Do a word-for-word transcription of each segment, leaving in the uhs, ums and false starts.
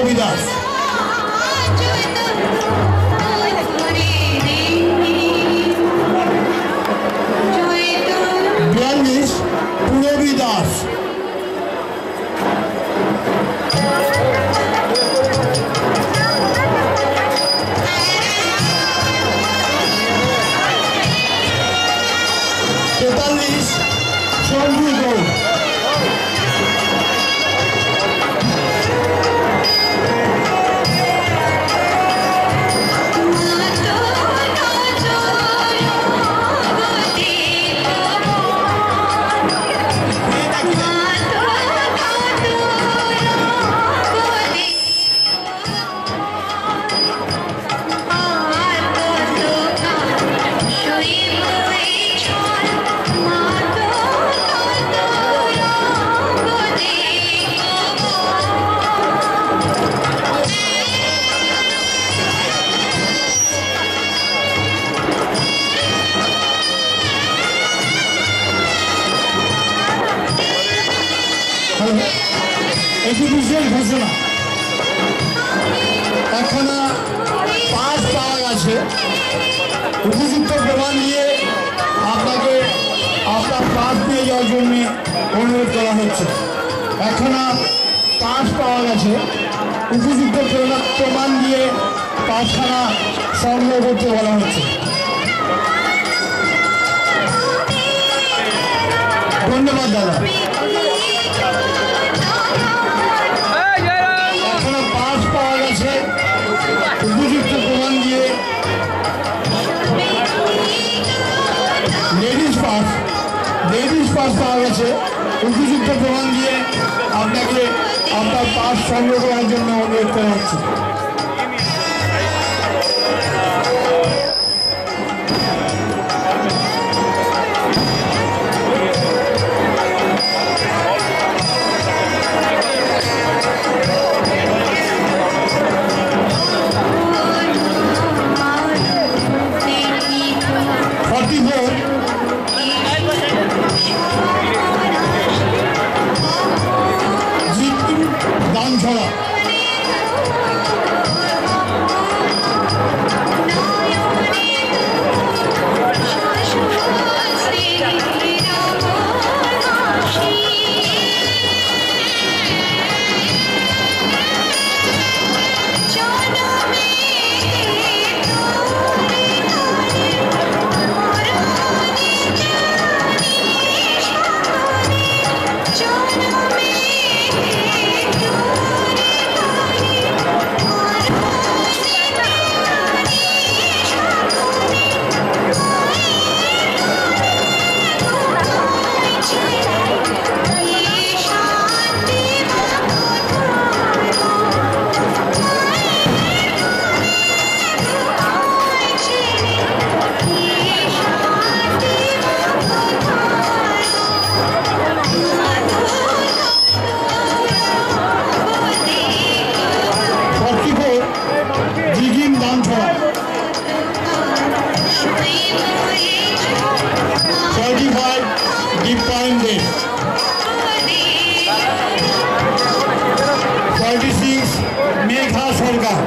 রবি দাস। বিয়াল্লিশ পুরবী দাস। তেতাল্লিশ সঞ্জু গৌড়। একটি বিশেষ ঘোষণা, একখানা পাস পাওয়া গেছে। উপযুক্ত প্রমাণ দিয়ে আপনাকে আপনার পাস পেয়ে যাওয়ার জন্য অনুরোধ করা হচ্ছে। একখানা পাস পাওয়া গেছে, উপযুক্ত প্রমাণ দিয়ে পাসখানা সংগ্রহ করতে বলা হচ্ছে। ধন্যবাদ দাদা। এখনো পাস পাওয়া গেছে, উপযুক্ত প্রমাণ দিয়ে লেডিস পাস লেডিস পাস পাওয়া গেছে, উপযুক্ত প্রমাণ দিয়ে আপনাকে আপনার পাস সংগ্রহ করার জন্য অনুরোধ করা হচ্ছে। দানছড়া। মেঘা সরকার।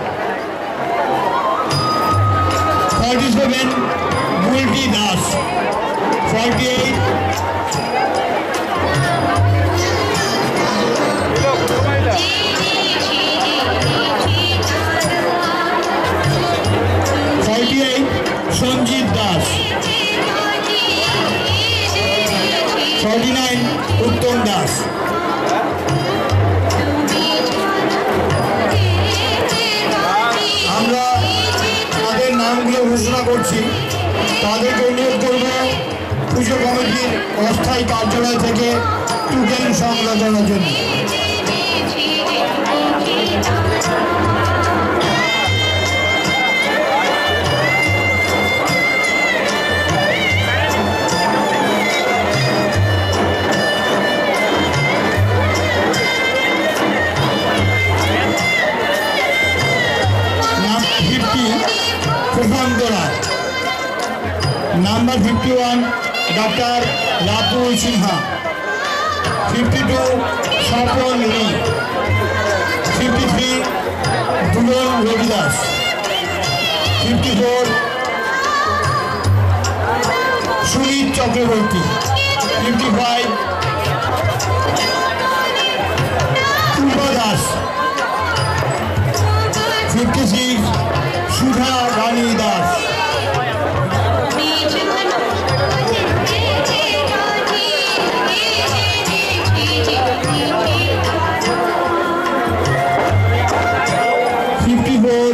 forty-seven Bulti Das. forty-eight forty-eight Sanjit Das. forty-nine উত্তম দাস। আমরা তাদের নামগুলো ঘোষণা করছি। তাদেরকে অনুরোধ করব পুজো কমিটির অস্থায়ী কার্যালয় থেকে টোকেন সংগ্রহ করার জন্য। Number fifty-one, Doctor Ratul Sinha. fifty-two, Sapon Lee. fifty-three, Jibon Robidas. Fifty four Sumit Chakraborty. Fifty five Purba Das. Fifty six Sudha Rani Das. Fifty four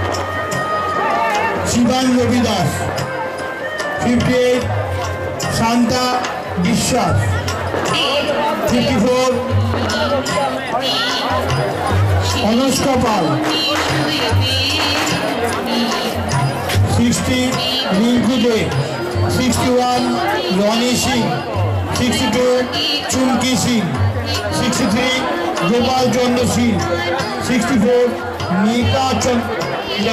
Shiban Robi Das. Fifty eight Shanta Biswas. Fifty four Anushka Pal. Sixty Rinku Dey. Sixty one Roni Singh. Sixty two Chumki Singh. Sixty three Gopal Chandra Singh. Sixty four Nita Chandra.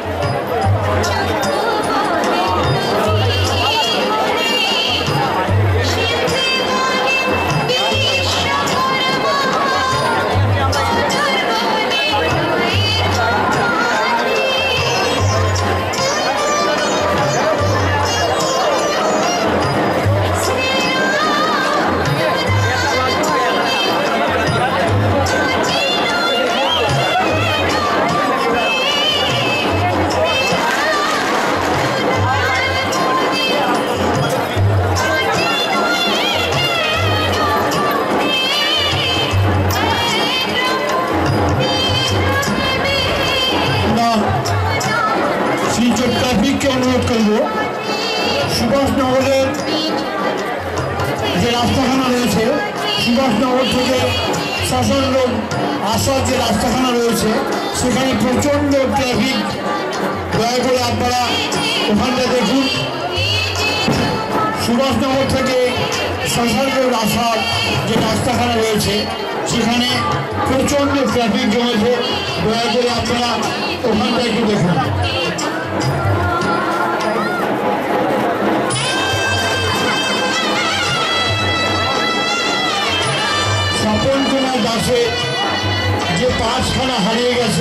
ট্রাফিককে অনুরোধ করব সুভাষনগরের যে রাস্তাখানা রয়েছে, সুভাষনগর থেকে শাসন রোড আসার যে রাস্তাখানা রয়েছে সেখানে প্রচণ্ড ট্রাফিক। দয়া করে আপনারা ওখানটা দেখুন। সুভাষনগর থেকে শাসন রোড আসার যে রাস্তাখানা রয়েছে সেখানে প্রচণ্ড ট্রাফিক জমেছে। দয়া করে আপনারা ওখানটা একটু দেখুন। স্বপন কুমার দাসে যে পাঁচখানা হারিয়ে গেছে,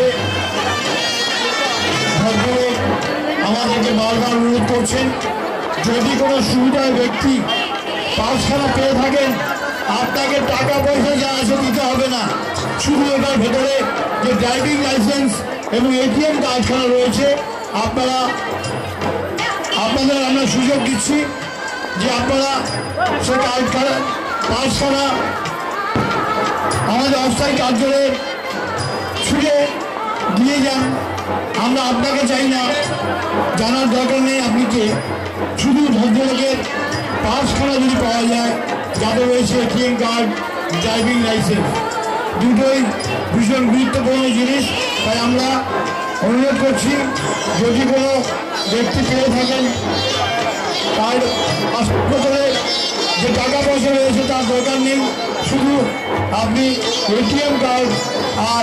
ভদ্রলোক আমাদেরকে বারবার অনুরোধ করছেন যদি কোনো সুবিধার ব্যক্তি পাঁচখানা পেয়ে থাকেন আপনাকে টাকা পয়সা যা আছে দিতে হবে না, শুধু এটার ভেতরে যে ড্রাইভিং লাইসেন্স এবং এটিএম কার্ডখানা রয়েছে আপনারা আপনাদের আমরা সুযোগ দিচ্ছি যে আপনারা সে কার্ডখানা পাঁচখানা আমাদের অস্থায়ী কার্যালয়ে ছুটে দিয়ে যান। আমরা আপনাকে চাই না, জানার দরকার নেই আপনি কে, শুধু ভদ্রলোকের পাঁচখানা যদি পাওয়া যায় যাতে রয়েছে এটিএম কার্ড, ড্রাইভিং লাইসেন্স, দুটোই ভীষণ গুরুত্বপূর্ণ জিনিস। তাই আমরা অনুরোধ করছি যদি কোনো ব্যক্তি পেয়ে থাকেন তার হাসপাতালে যে টাকা পয়সা রয়েছে তার দরকার নেই, শুধু আপনি এটিএম কার্ড আর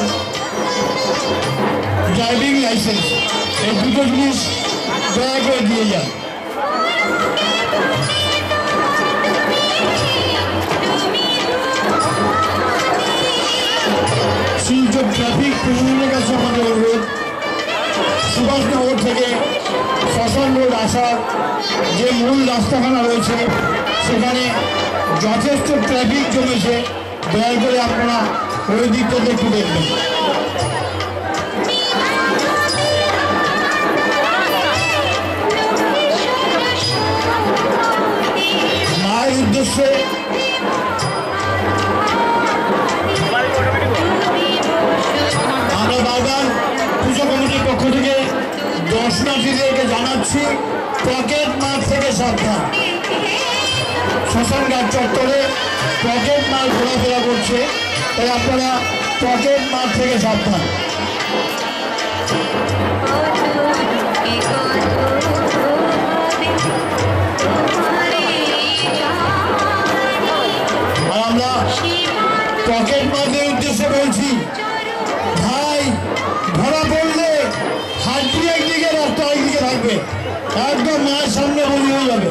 ড্রাইভিং লাইসেন্স এই দুটো জিনিস দয়া করে দিয়ে যান। শিলচর ট্রাফিক প্রশাসনের কাছে আমাদের অনুরোধ সুভাষনগর থেকে শ্মশান রোড আসার যে মূল রাস্তাখানা রয়েছে সেখানে যথেষ্ট ট্রাফিক জমেছে। দয়া করে আপনারা ওই দিকটাতে একটু দেখবেন। মায়ের উদ্দেশ্যে আমরা বারবার পুজো কমিটির পক্ষ থেকে দর্শনার্থীদেরকে জানাচ্ছি পকেট মার থেকে সাবধান। শ্মশানঘাট চত্বরে পকেট মার ঘোরাফেরা করছে, তাই আপনারা পকেট মার থেকে সাবধান। আর আমরা পকেট মারদের উদ্দেশ্যে বলছি, ভাই ধরা পড়লে হাঁটি একদিকে রাস্তা একদিকে থাকবে, একদম মায়ের সামনে বলি হয়ে যাবে।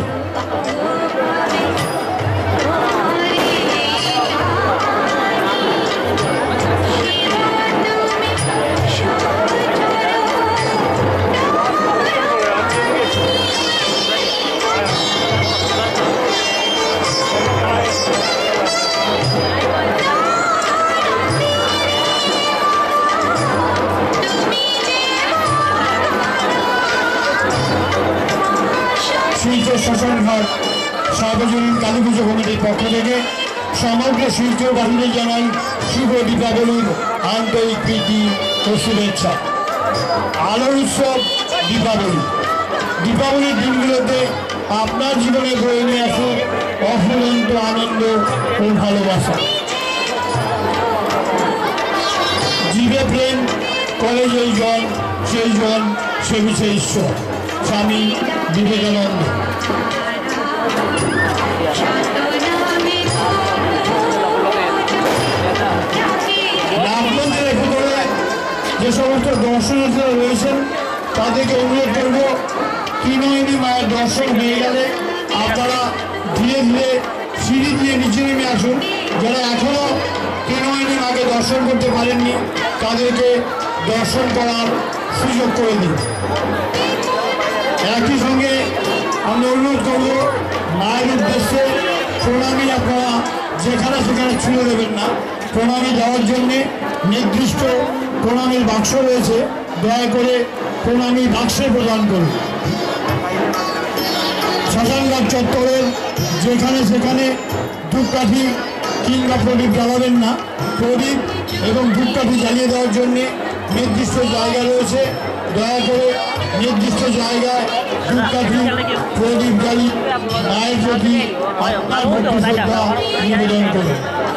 শ্মশানঘাট সার্বজনীন কালী পুজো কমিটির পক্ষ থেকে সমগ্র শিলচরবাসীদের জানাই শুভ দীপাবলির আন্তরিক প্রীতি ও শুভেচ্ছা। আলোর উৎসব দীপাবলি। দীপাবলির দিনগুলোতে আপনার জীবনে বয়ে নিয়ে আসুক অফুরন্ত আনন্দ ও ভালোবাসা। জীবে প্রেম, কলে যেই জন সেই জন, সে বিছে ঈশ্বর। স্বামী বিবেকানন্দ। আপনাদের ভিতরে যে সমস্ত দর্শনার্থীরা রয়েছেন তাদেরকে অনুরোধ করব, ত্রিনয়নী মায়ের দর্শন হয়ে গেলে আপনারা ধীরে ধীরে সিঁড়ি দিয়ে নিচে নেমে আসুন। যারা এখনো ত্রিনয়নী মাকে দর্শন করতে পারেননি তাদেরকে দর্শন করার সুযোগ করে দিন। একই সঙ্গে আমি অনুরোধ করব, মায়ের উদ্দেশ্যে প্রণামী আপনারা যেখানে সেখানে ছুঁড়ে দেবেন না। প্রণামী দেওয়ার জন্যে নির্দিষ্ট প্রণামীর বাক্স রয়েছে, দয়া করে প্রণামী বাক্সে প্রদান করুন। শ্মশানঘাট চত্বরের যেখানে সেখানে ধূপকাঠি কিংবা প্রদীপ জ্বালাবেন না। প্রদীপ এবং ধূপকাঠি জ্বালিয়ে দেওয়ার জন্যে নির্দিষ্ট জায়গা রয়েছে, দয়া করে নির্দিষ্ট জায়গায় ধূপকাঠি প্রদীপ জ্বালিয়ে মায়ের প্রতি আপনার ভক্তি শ্রদ্ধা নিবেদন করুন।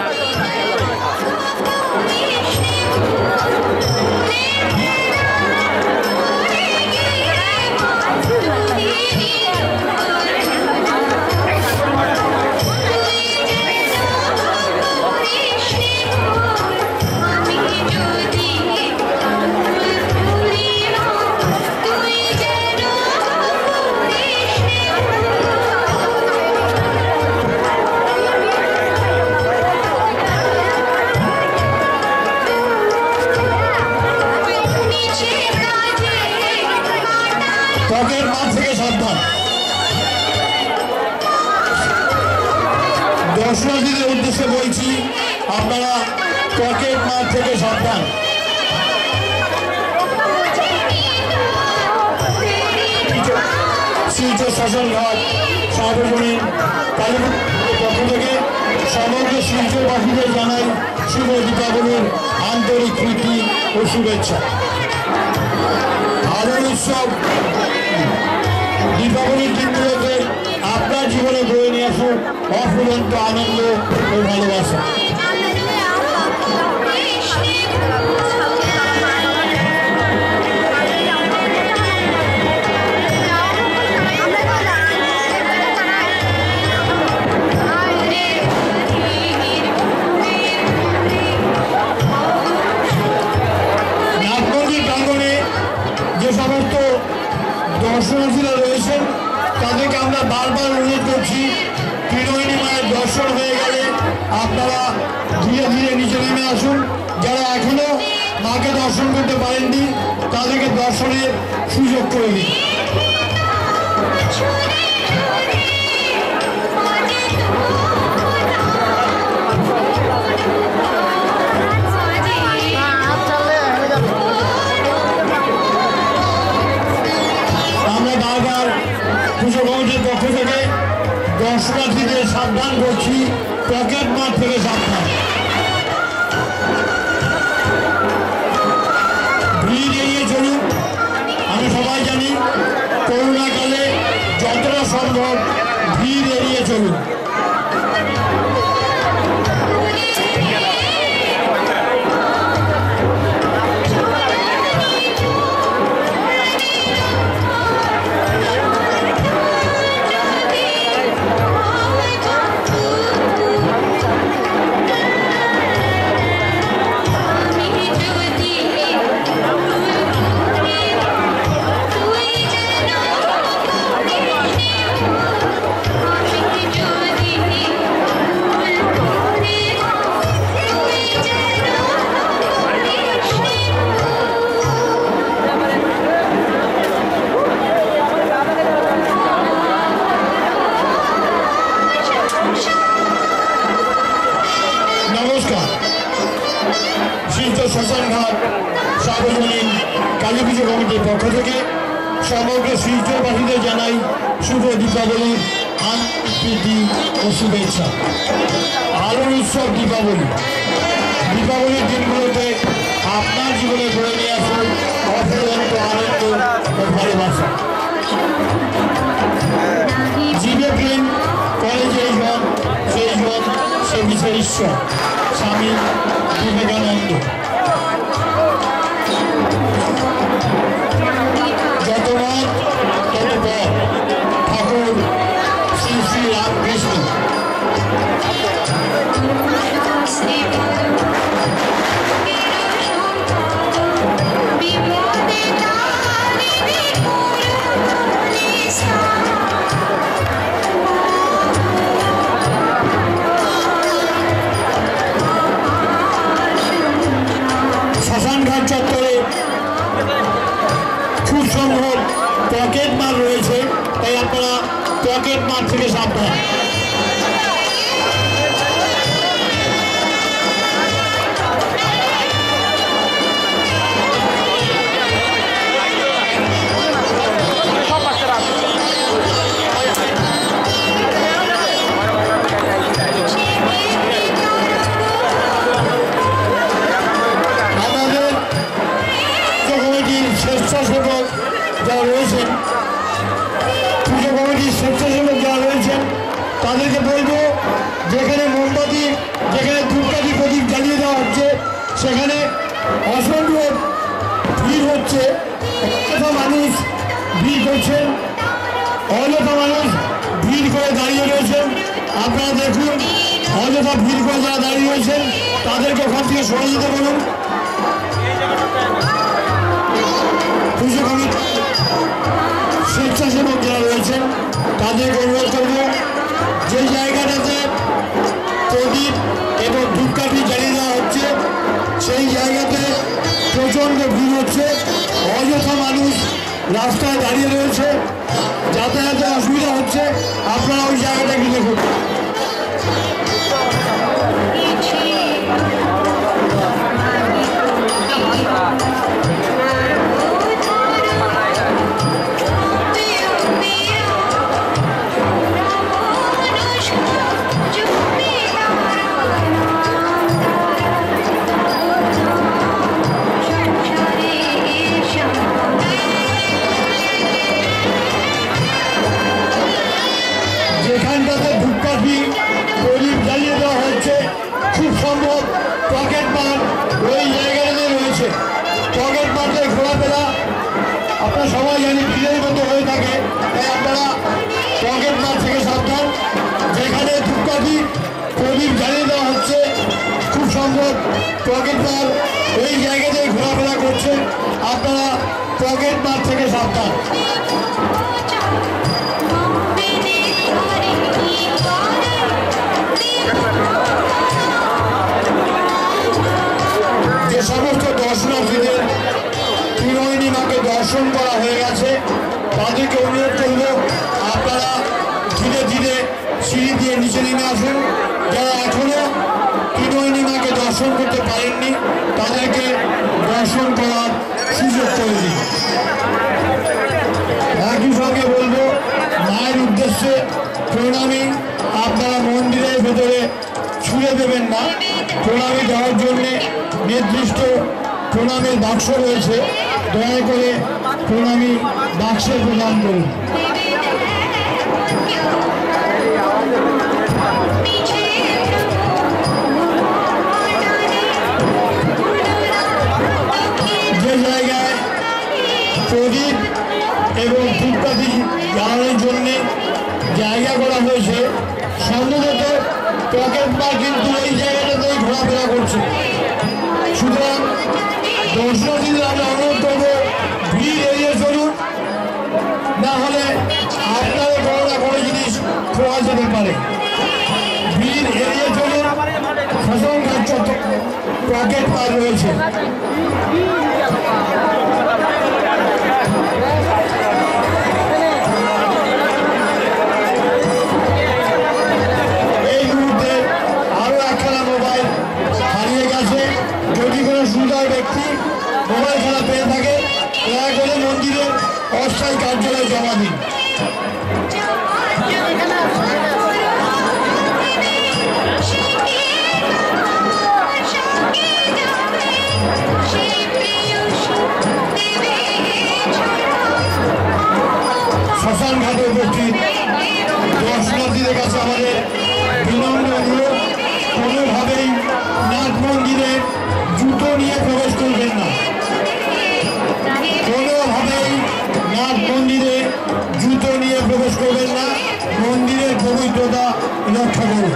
ত্বকের মাঠ থেকে সাবধান। দর্শনার্থীদের উদ্দেশ্যে বলছি, আপনারা ত্বকের মাঠ থেকে সাবধান। শিলচর শ্মশানঘাট সার্বজনীন কালী পুজোর পক্ষ থেকে সমগ্র শিলচরবাসীদের জানাই শুভ দীপাবলির আন্তরিক প্রীতি ও শুভেচ্ছা। আলোর উৎসব দীপাবলির দিনগুলোতে আপনার জীবনে বয়ে নিয়ে আসুক অফুরন্ত আনন্দ ও ভালোবাসা। যে সমস্ত দর্শনার্থীরা রয়েছেন তাদেরকে আমরা বারবার অনুরোধ করছি, ত্রিনয়নী মায়ের দর্শন হয়ে গেলে আপনারা ধীরে ধীরে নিচে নেমে আসুন। যারা এখনো মাকে দর্শন করতে পারেননি তাদেরকে দর্শনের সুযোগ করে দিন। পুজো কমিটির পক্ষ থেকে দর্শনার্থীদের সাবধান করছি, পকেট মাঠ থেকে সাবধান। ভিড় এড়িয়ে চলুন। আমি সবাই জানি করোনাকালে যতটা সম্ভব ভিড় এড়িয়ে চলুন। শিলচর শ্মশানঘাট সার্বজনীন কালী পুজো কমিটির পক্ষ থেকে সমগ্র শিলচরবাসীদের জানাই শুভ দীপাবলির আন্তরিক ও শুভেচ্ছা। আলোর উৎসব দীপাবলি। দীপাবলির দিনগুলোতে আপনার জীবনে বয়ে নিয়ে আসুন অফুরন্ত আনন্দ ও ভালোবাসা। জীবে প্রেম, কলেজে জীবন, সেই জীবন সে বিষয় ঈশ্বর স্বামী বিবেকানন্দ। যত মত তত পথ, ঠাকুর শ্রী শ্রী রামকৃষ্ণ। শ্মশানঘাট চত্বরে খুব সম্ভব পকেট মার রয়েছে, তাই আপনারা পকেট মার থেকে সাবধান। স্বেচ্ছাসেবক যারা রয়েছেন, পুজো কমিটির স্বেচ্ছাসেবক যারা রয়েছেন তাদেরকে বলবো, যেখানে মোমবাতি, যেখানে ধূপকাঠি প্রদীপ জ্বালিয়ে দেওয়া হচ্ছে সেখানে অসংখ্য ভিড় হচ্ছে, অযথা মানুষ ভিড় করছেন, অযথা মানুষ ভিড় করে দাঁড়িয়ে রয়েছেন। আপনারা দেখুন, অযথা ভিড় করে যারা দাঁড়িয়ে রয়েছেন তাদেরকে ওখান থেকে সরে যেতে বলুন। পুজো কমিটি স্বেচ্ছাসেবক যারা রয়েছেন তাদেরকে অনুরোধ করব, যে জায়গাটাতে প্রদীপ এবং ধূপকাঠি জ্বালিয়ে দেওয়া হচ্ছে সেই জায়গাতে প্রচণ্ড ভিড় হচ্ছে, অযথা মানুষ রাস্তায় দাঁড়িয়ে রয়েছে, যাতায়াতের অসুবিধা হচ্ছে। আপনারা ওই জায়গাটা একটু দেখুন। যেখানটাতে ধূপকাঠি প্রদীপ জ্বালিয়ে দেওয়া হচ্ছে খুব সম্ভব পকেট মার ওই জায়গাটাতে রয়েছে। পকেট মারতে ঘোরাফেরা আপনারা সবাই জানি ভিড়ের মতো হয়ে থাকে, তাই আপনারা পকেট মার থেকে সাবধান। যেখানে ধূপকাঠি প্রদীপ জ্বালিয়ে দেওয়া হচ্ছে খুব সম্ভব পকেট মার ওই জায়গাতে ঘোরাফেরা করছে, আপনারা পকেট মার থেকে সাবধান। যে সমস্ত দর্শনার্থীদের ত্রিনয়নী মাকে দর্শন করা হয়ে গেছে তাদেরকে অনুরোধ করব, আপনারা ধীরে ধীরে সিঁড়ি দিয়ে নিচে নেমে আসুন। যারা এখনো ত্রিনয়নী মাকে দর্শন করতে পারেননি তাদেরকে দর্শন করার সুযোগ করে দিন। একই সঙ্গে বলবো, মায়ের উদ্দেশ্যে প্রণামী আপনারা মন্দিরের ভেতরে ছুঁড়ে দেবেন না। প্রণামী দেওয়ার জন্যে নির্দিষ্ট প্রণামের বাক্স রয়েছে, দয়া করে প্রণামী বাক্সে প্রদান করুন। যে জায়গায় প্রদীপ এবং ধূপকাঠি জ্বালানোর জন্যে জায়গা করা হয়েছে সম্ভবত পকেট মার কিন্তু এই জায়গাটাতেই ঘোরাফেরা করছে। সুতরাং দর্শনার্থীদের আমরা অনুরোধ করবো, ভিড় এড়িয়ে চলুন, না হলে আপনারও কোনো না কোনো জিনিস খোয়া যেতে পারে। ভিড় এড়িয়ে চলুন। শ্মশানঘাট চত্বর পকেট মার রয়েছে। এই মুহূর্তে আরো একখানা মোবাইল হারিয়ে গেছে। যদি কোনো সুন্দর ব্যক্তি মোবাইল খেলা পেয়ে থাকে দয়া করে মন্দিরের অস্থায়ী কার্যালয়ে জমা দিন। রক্ষা করুন।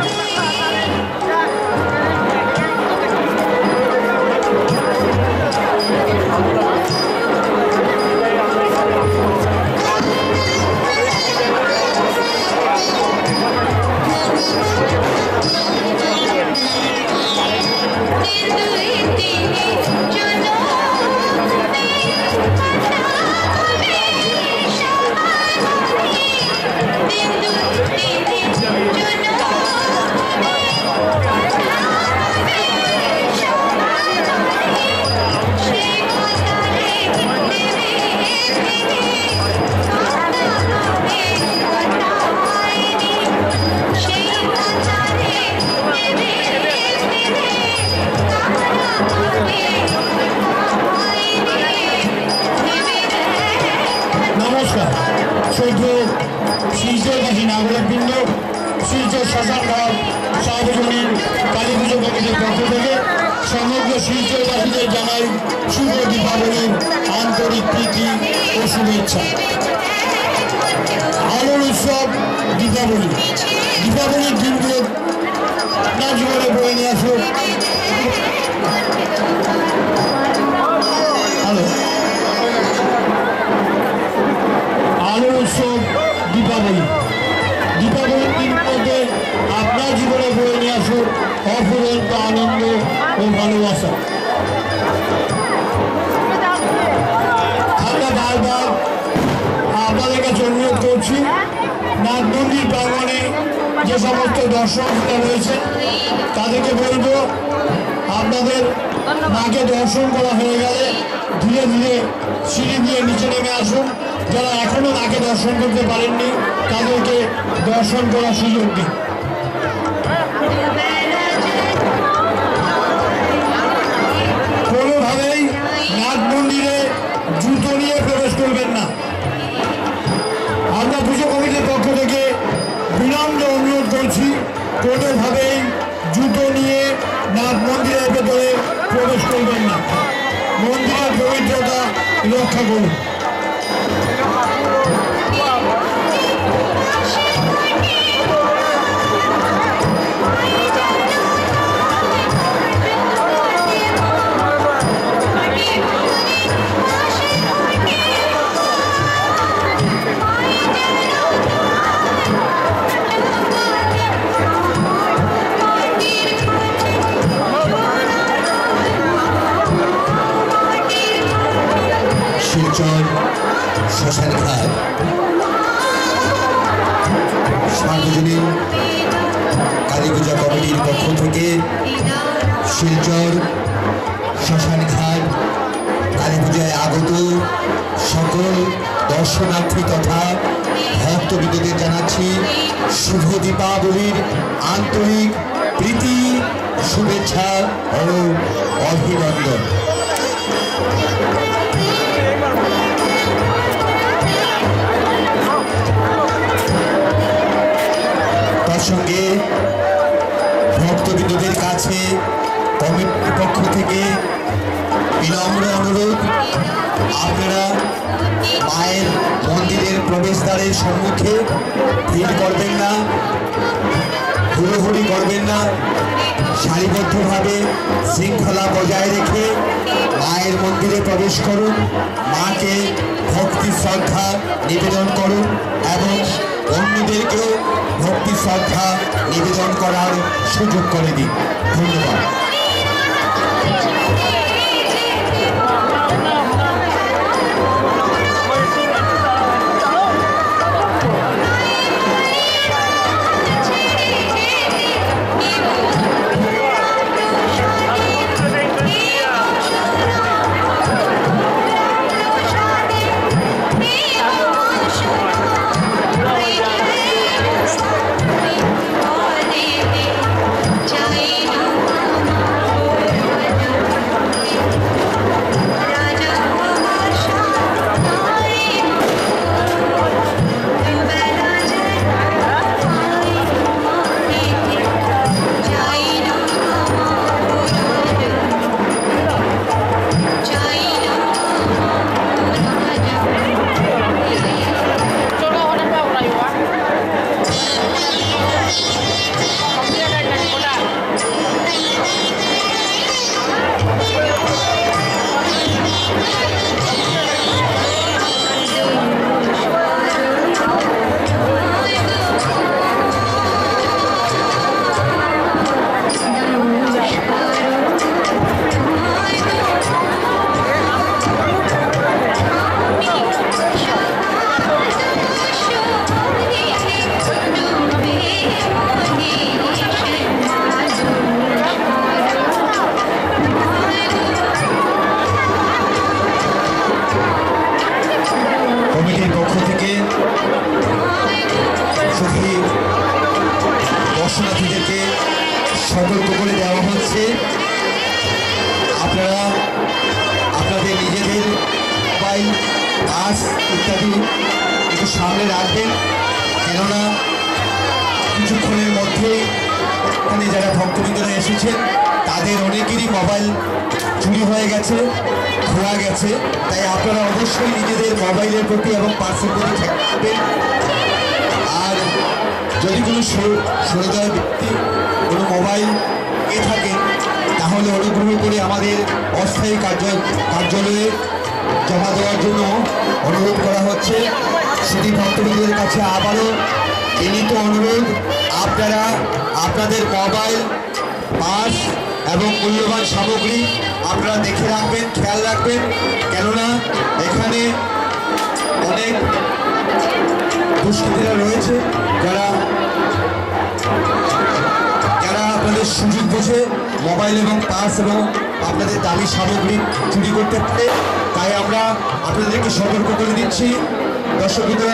নমস্কার সৌধ শিলচরবাসী নাগরিকবৃন্দ, শিলচর শ্মশানঘাট সার্বজনীন কালী পুজো কমিটির পক্ষ থেকে সমগ্র শিলচরবাসীদের জানাই শুভ দীপাবলির আন্তরিক প্রীতি ও শুভেচ্ছা। আলোর উৎসব দীপাবলি, দীপাবলির দিনগুলো না জীবনে বয়ে নিয়ে আসুক। হ্যালো, আলোর উৎসব দীপাবলি, দীপাবলির দিনগুলোতে আপনার জীবনে বয়ে নিয়ে আসুক অফুরন্ত আনন্দ ও ভালোবাসা। আমরা বারবার আপনাদের কাছে অনুরোধ করছি, নাথ মন্দির প্রাঙ্গণে যে সমস্ত দর্শকরা রয়েছে তাদেরকে বলবো, আপনাদের মাকে দর্শন করা হয়ে গেলে ধীরে ধীরে সিঁড়ি দিয়ে নিচে নেমে আসুন। যারা এখনো মাকে দর্শন করতে পারেননি তাদেরকে দর্শন করার সুযোগ দিন। কোনোভাবেই নাথ মন্দিরে জুতো নিয়ে প্রবেশ করবেন না। আমরা পুজো কমিটির পক্ষ থেকে বিনম্র অনুরোধ করছি, কোনোভাবেই জুতো নিয়ে নাথ মন্দিরের ভেতরে প্রবেশ করবেন না। মন্দিরের পবিত্রতা রক্ষা করুন। শিলচর শ্মশানঘাট সার্বজনীন কালী পূজা কমিটির পক্ষ থেকে শিলচর শ্মশানঘাট কালী পূজায় আগত সকল দর্শনার্থী তথা ভক্তবৃন্দদের জানাচ্ছি শুভ দীপাবলির আন্তরিক প্রীতি, শুভেচ্ছা ও অভিনন্দন। তার সঙ্গে ভক্তবৃন্দদের কাছে কমিটির পক্ষ থেকে বিনম্র অনুরোধ, আপনারা মায়ের মন্দিরের প্রবেশদ্বারের সম্মুখে ভিড় করবেন না, হুড়োহুড়ি করবেন না, সারিবদ্ধভাবে শৃঙ্খলা বজায় রেখে মায়ের মন্দিরে প্রবেশ করুন, মাকে ভক্তি শ্রদ্ধা নিবেদন করুন এবং অন্যদেরকেও ভক্তি শ্রদ্ধা নিবেদন করার সুযোগ করে দিন। ধন্যবাদ। Jai মোবাইল পাস ইত্যাদি একটু সামনে রাখবেন, কেননা কিছুক্ষণের মধ্যেই এখানে যারা ভক্তবৃন্দরা এসেছেন তাদের অনেকেরই মোবাইল চুরি হয়ে গেছে, খোয়া গেছে। তাই আপনারা অবশ্যই নিজেদের মোবাইলের প্রতি এবং পার্সের প্রতি খেয়াল রাখবেন। আর যদি কোনো সহৃদয় ব্যক্তি কোনো মোবাইল পেয়ে থাকেন তাহলে অনুগ্রহ করে আমাদের অস্থায়ী কার্য কার্যালয়ে জমা দেওয়ার জন্য অনুরোধ করা হচ্ছে। শুধু ভক্তবৃন্দের কাছে আবারও বিনীত অনুরোধ, আপনারা আপনাদের মোবাইল পাস এবং মূল্যবান সামগ্রী আপনারা দেখে রাখবেন, খেয়াল রাখবেন, কেননা এখানে অনেক দুষ্কৃতীরা রয়েছে যারা যারা আপনাদের সুযোগ বুঝে মোবাইল এবং পাস এবং আপনাদের দামি সামগ্রী চুরি করতে পারে। তাই আমরা আপনাদেরকে সতর্ক করে দিচ্ছি। দর্শকবৃন্দরা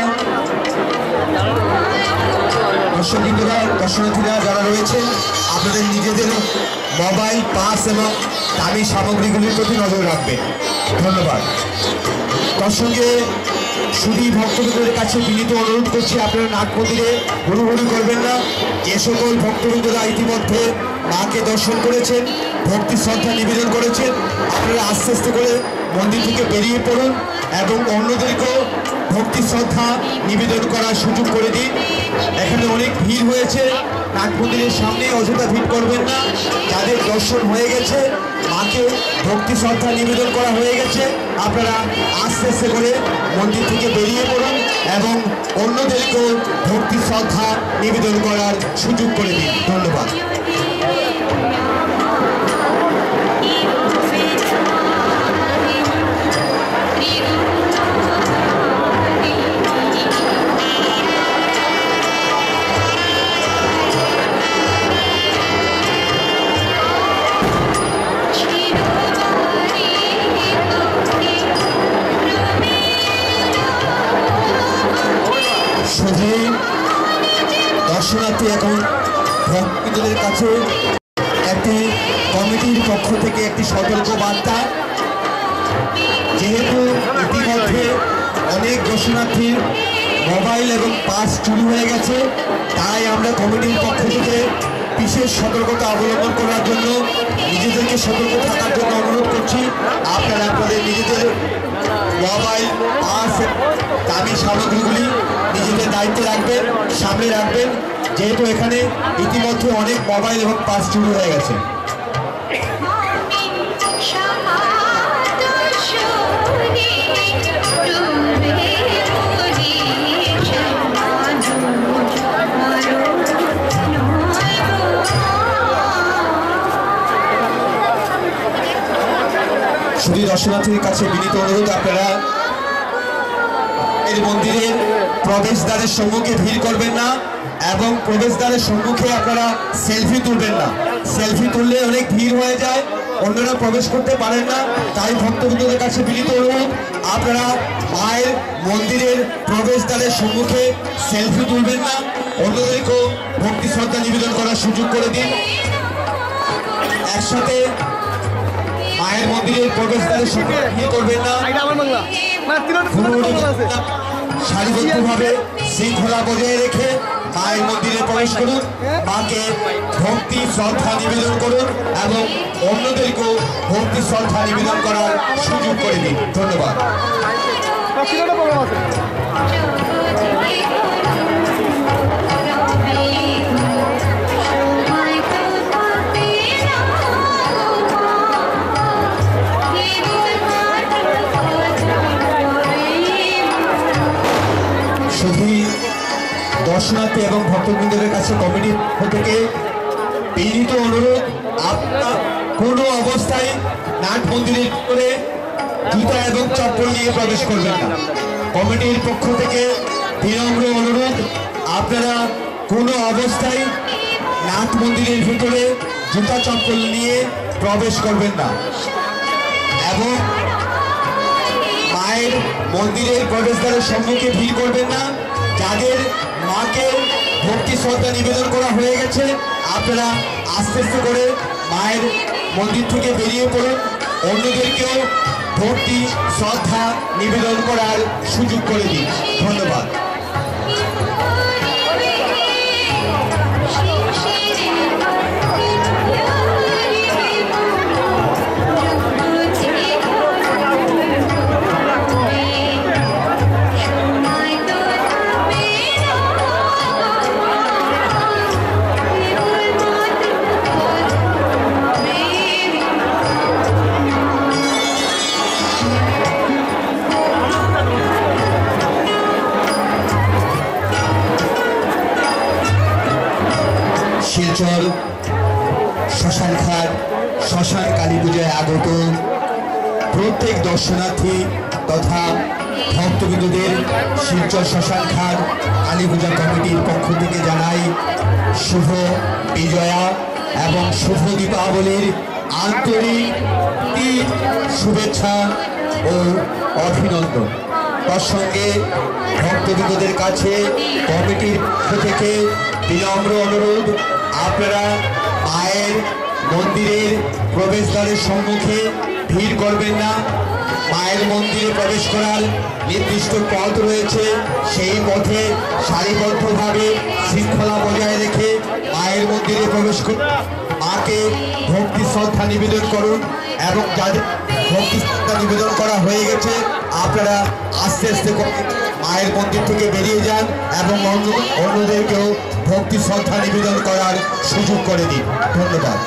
দর্শকবৃন্দরা দর্শনার্থীরা যারা রয়েছে আপনাদের নিজেদের মোবাইল পাস এবং দামি সামগ্রীগুলির প্রতি নজর রাখবেন। ধন্যবাদ। তার সঙ্গে শুধু ভক্তবৃন্দের কাছে বিনীত অনুরোধ করছি, আপনারা নাট মন্দিরে হুড়ুহুড়ি করবেন না। যে সকল ভক্তবৃন্দরা ইতিমধ্যে মাকে দর্শন করেছেন, ভক্তি শ্রদ্ধা নিবেদন করেছেন, আপনারা আস্তে আস্তে করে মন্দির থেকে বেরিয়ে পড়ুন এবং অন্যদেরকেও ভক্তি শ্রদ্ধা নিবেদন করার সুযোগ করে দিন। এখানে অনেক ভিড় হয়েছে, নাট মন্দিরের সামনে অযথা ভিড় করবেন না। যাদের দর্শন হয়ে গেছে, মাকে ভক্তি শ্রদ্ধা নিবেদন করা হয়ে গেছে, আপনারা আস্তে আস্তে করে মন্দির থেকে বেরিয়ে পড়ুন এবং অন্যদেরকেও ভক্তি শ্রদ্ধা নিবেদন করার সুযোগ করে দিন। ধন্যবাদ। দর্শনার্থী এখন ভক্তদের কাছে একটি কমিটির পক্ষ থেকে একটি সতর্ক বার্তা। যেহেতু ইতিমধ্যে অনেক দর্শনার্থীর মোবাইল এবং পাস চুরি হয়ে গেছে, তাই আমরা কমিটির পক্ষ থেকে বিশেষ সতর্কতা অবলম্বন করার জন্য নিজেদেরকে সতর্ক থাকার জন্য অনুরোধ করছি। আপনারা আপনাদের নিজেদের মোবাইল পাস দামি সামগ্রীগুলি নিজেদের দায়িত্বে রাখবেন, সামনে রাখবেন, যেহেতু এখানে ইতিমধ্যে অনেক মোবাইল এবং পাস চুরি হয়ে গেছে। শুধু দর্শনার্থীর কাছে বিনীত অনুরোধ, আপনারা এই মন্দিরের প্রবেশদ্বারের সম্মুখে ভিড় করবেন না এবং প্রবেশদ্বারের সম্মুখে আপনারা সেলফি তুলবেন না। সেলফি তুললে অনেক ভিড় হয়ে যায়, অন্যরা প্রবেশ করতে পারেন না। তাই ভক্তবৃন্দদের কাছে বিনীত অনুরোধ, আপনারা মায়ের মন্দিরের প্রবেশদ্বারের সম্মুখে সেলফি তুলবেন না, অন্যদেরকেও ভক্তি শ্রদ্ধা নিবেদন করার সুযোগ করে দিন। একসাথে মায়ের মন্দিরের প্রবেশদ্বারের সম্মুখে ভিড় করবেন না, সারিবদ্ধভাবে শৃঙ্খলা বজায় রেখে মায়ের মন্দিরে প্রবেশ করুন, মাকে ভক্তি শ্রদ্ধা নিবেদন করুন এবং অন্যদেরকেও ভক্তি শ্রদ্ধা নিবেদন করার সুযোগ করে দিন। ধন্যবাদ। দর্শনার্থী এবং ভক্তবৃন্দদের কাছে কমিটির পক্ষ থেকে বিনীত অনুরোধ, আপনারা কোনো অবস্থায় নাট মন্দিরের ভিতরে জুতা এবং চপ্পল নিয়ে প্রবেশ করবেন না। কমিটির পক্ষ থেকে বিনম্র অনুরোধ, আপনারা কোনো অবস্থায় নাট মন্দিরের ভিতরে জুতা চপ্পল নিয়ে প্রবেশ করবেন না এবং মায়ের মন্দিরের প্রবেশদ্বারের সম্মুখে ভিড় করবেন না। যাদের মাকে ভক্তি শ্রদ্ধা নিবেদন করা হয়ে গেছে, আপনারা আস্তে আস্তে করে মায়ের মন্দির থেকে বেরিয়ে পড়ুন, অন্যদেরকেও ভক্তি শ্রদ্ধা নিবেদন করার সুযোগ করে দিন। ধন্যবাদ। শিলচর শ্মশানঘাট শ্মশান কালী পূজায় আগত প্রত্যেক দর্শনার্থী তথা ভক্তবৃন্দদের শিলচর শ্মশানঘাট কালী পূজা কমিটির পক্ষ থেকে জানাই শুভ বিজয়া এবং শুভ দীপাবলির আন্তরিক শুভেচ্ছা ও অভিনন্দন। তার সঙ্গে ভক্তবৃন্দদের কাছে কমিটির পক্ষ থেকে বিনম্র অনুরোধ, আপনারা মায়ের মন্দিরের প্রবেশদ্বারের সম্মুখে ভিড় করবেন না। মায়ের মন্দিরে প্রবেশ করার নির্দিষ্ট পথ রয়েছে, সেই পথে সারিবদ্ধভাবে শৃঙ্খলা বজায় রেখে মায়ের মন্দিরে প্রবেশ করুন। মাকে ভক্তি শ্রদ্ধা নিবেদন করুন এবং যাদের ভক্তি শ্রদ্ধা নিবেদন করা হয়ে গেছে আপনারা আস্তে আস্তে মায়ের মন্দির থেকে বেরিয়ে যান এবং অন্যদেরকেও ভক্তি শ্রদ্ধা নিবেদন করার সুযোগ করে দিন। ধন্যবাদ।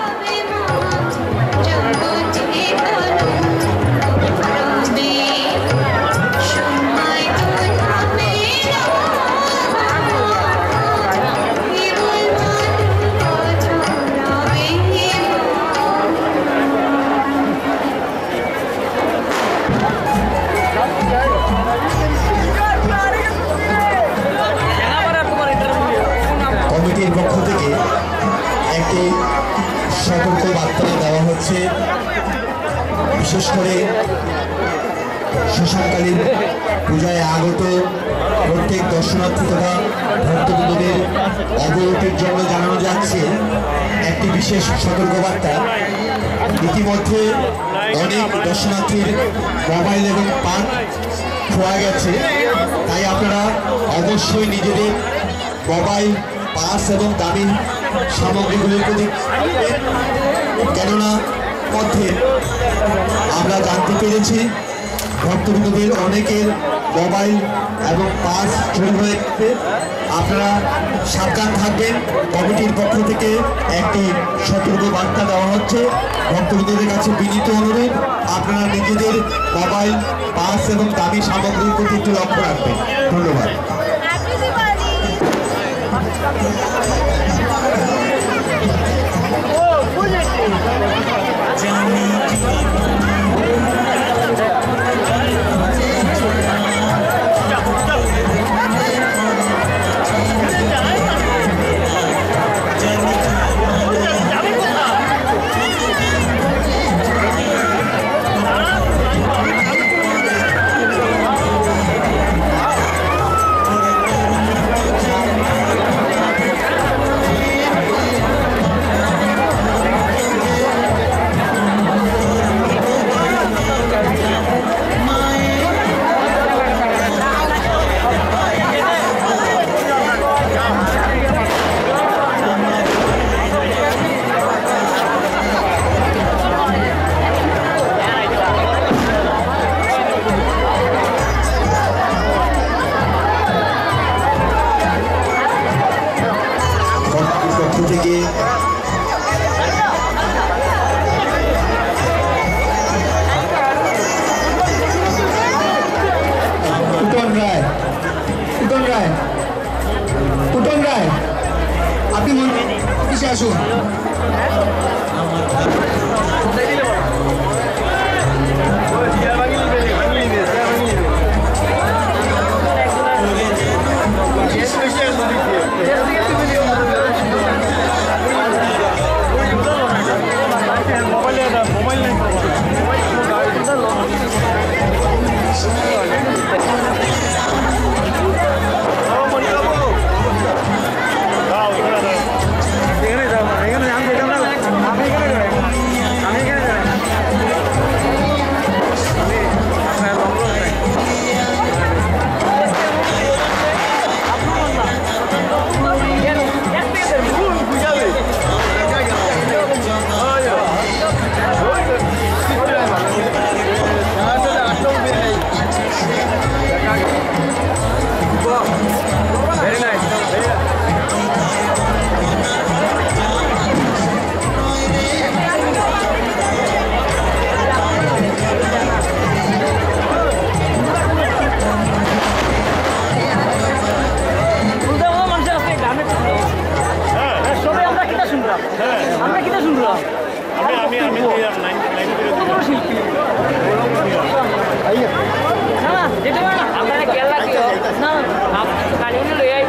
কমিটির পক্ষ থেকে একটি সতর্ক বার্তা দেওয়া হচ্ছে, বিশেষ করে শ্মশানকালীর পূজায় আগত প্রত্যেক দর্শনার্থী তথা ভক্তবৃন্দদের অবগতির জন্য জানানো যাচ্ছে একটি বিশেষ সতর্কবার্তা। ইতিমধ্যে অনেক দর্শনার্থীর মোবাইল এবং পান খোয়া গেছে, তাই আপনারা অবশ্যই নিজেদের মোবাইল, পাস এবং দামি সামগ্রীগুলির প্রতি, কেননা মধ্যে আমরা জানতে পেরেছি ভক্তবৃন্দদের অনেকের মোবাইল এবং পাস চুরি হয়ে গেছে। আপনারা সাবধান থাকবেন। কমিটির পক্ষ থেকে একটি সতর্ক বার্তা দেওয়া হচ্ছে। ভক্তবৃন্দদের কাছে বিনীত অনুরোধ, আপনারা নিজেদের মোবাইল, পাস এবং দামি সামগ্রীর প্রতি একটু লক্ষ্য রাখবেন। ধন্যবাদ।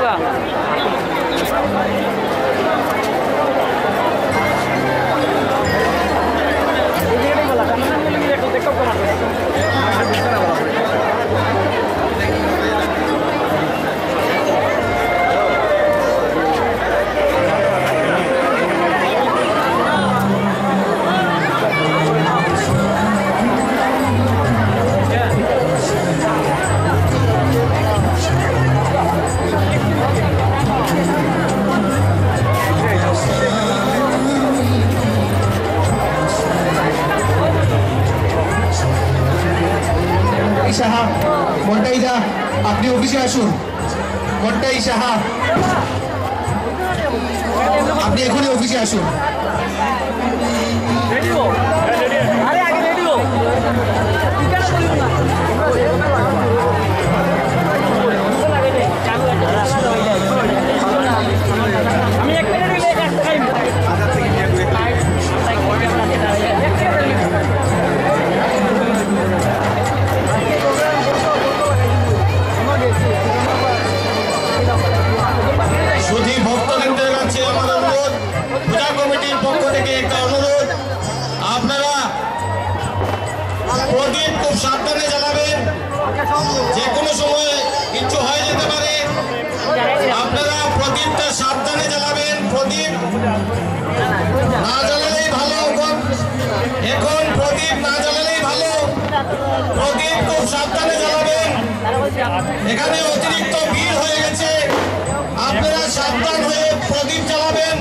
সাহা মন্টাই দা আপনি অফিসে আসুন। মন্টাই সাহা আপনি এখনই অফিসে আসুন। শুধু ভক্তবৃন্দের কাছে আমার অনুরোধ, পূজা কমিটির পক্ষ থেকে একটা অনুরোধ, আপনারা প্রদীপ খুব সাবধানে জ্বালাবেন। যে কোনো সময় কিছু হয়ে যেতে পারে, আপনারা প্রদীপটা সাবধানে জ্বালাবেন। প্রদীপ না জ্বালালেই ভালো, এখন প্রদীপ না জ্বালালেই ভালো। প্রদীপ খুব সাবধানে জ্বালাবেন। এখানে অতিরিক্ত ভিড় হয়ে গেছে, আপনারা সাবধান হয়ে প্রদীপ জ্বালাবেন।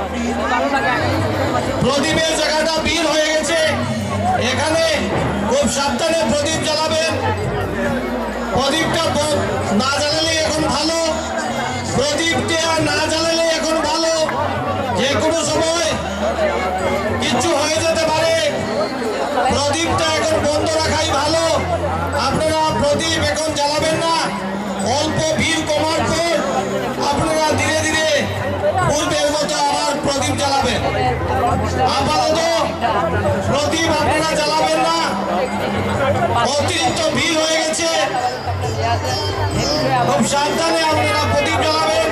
প্রদীপের জায়গাটা ভিড় হয়ে গেছে, এখানে খুব সাবধানে প্রদীপ জ্বালাবেন। প্রদীপটা না জ্বালালে এখন ভালো, প্রদীপটা না জ্বালালে এখন ভালো। যে কোনো সময় কিছু হয়ে যেতে পারে, প্রদীপটা এখন বন্ধ রাখাই ভালো। আপনারা প্রদীপ এখন জ্বালাবেন না, অল্প ভিড় কমার পর আপনারা ধীরে ধীরে পূর্বের মতো আবার প্রদীপ জ্বালাবেন। আপাতত প্রদীপ আপনারা জ্বালাবেন না, অতিরিক্ত ভিড় হয়ে গেছে। খুব সাবধানে আপনারা প্রদীপ জ্বালাবেন।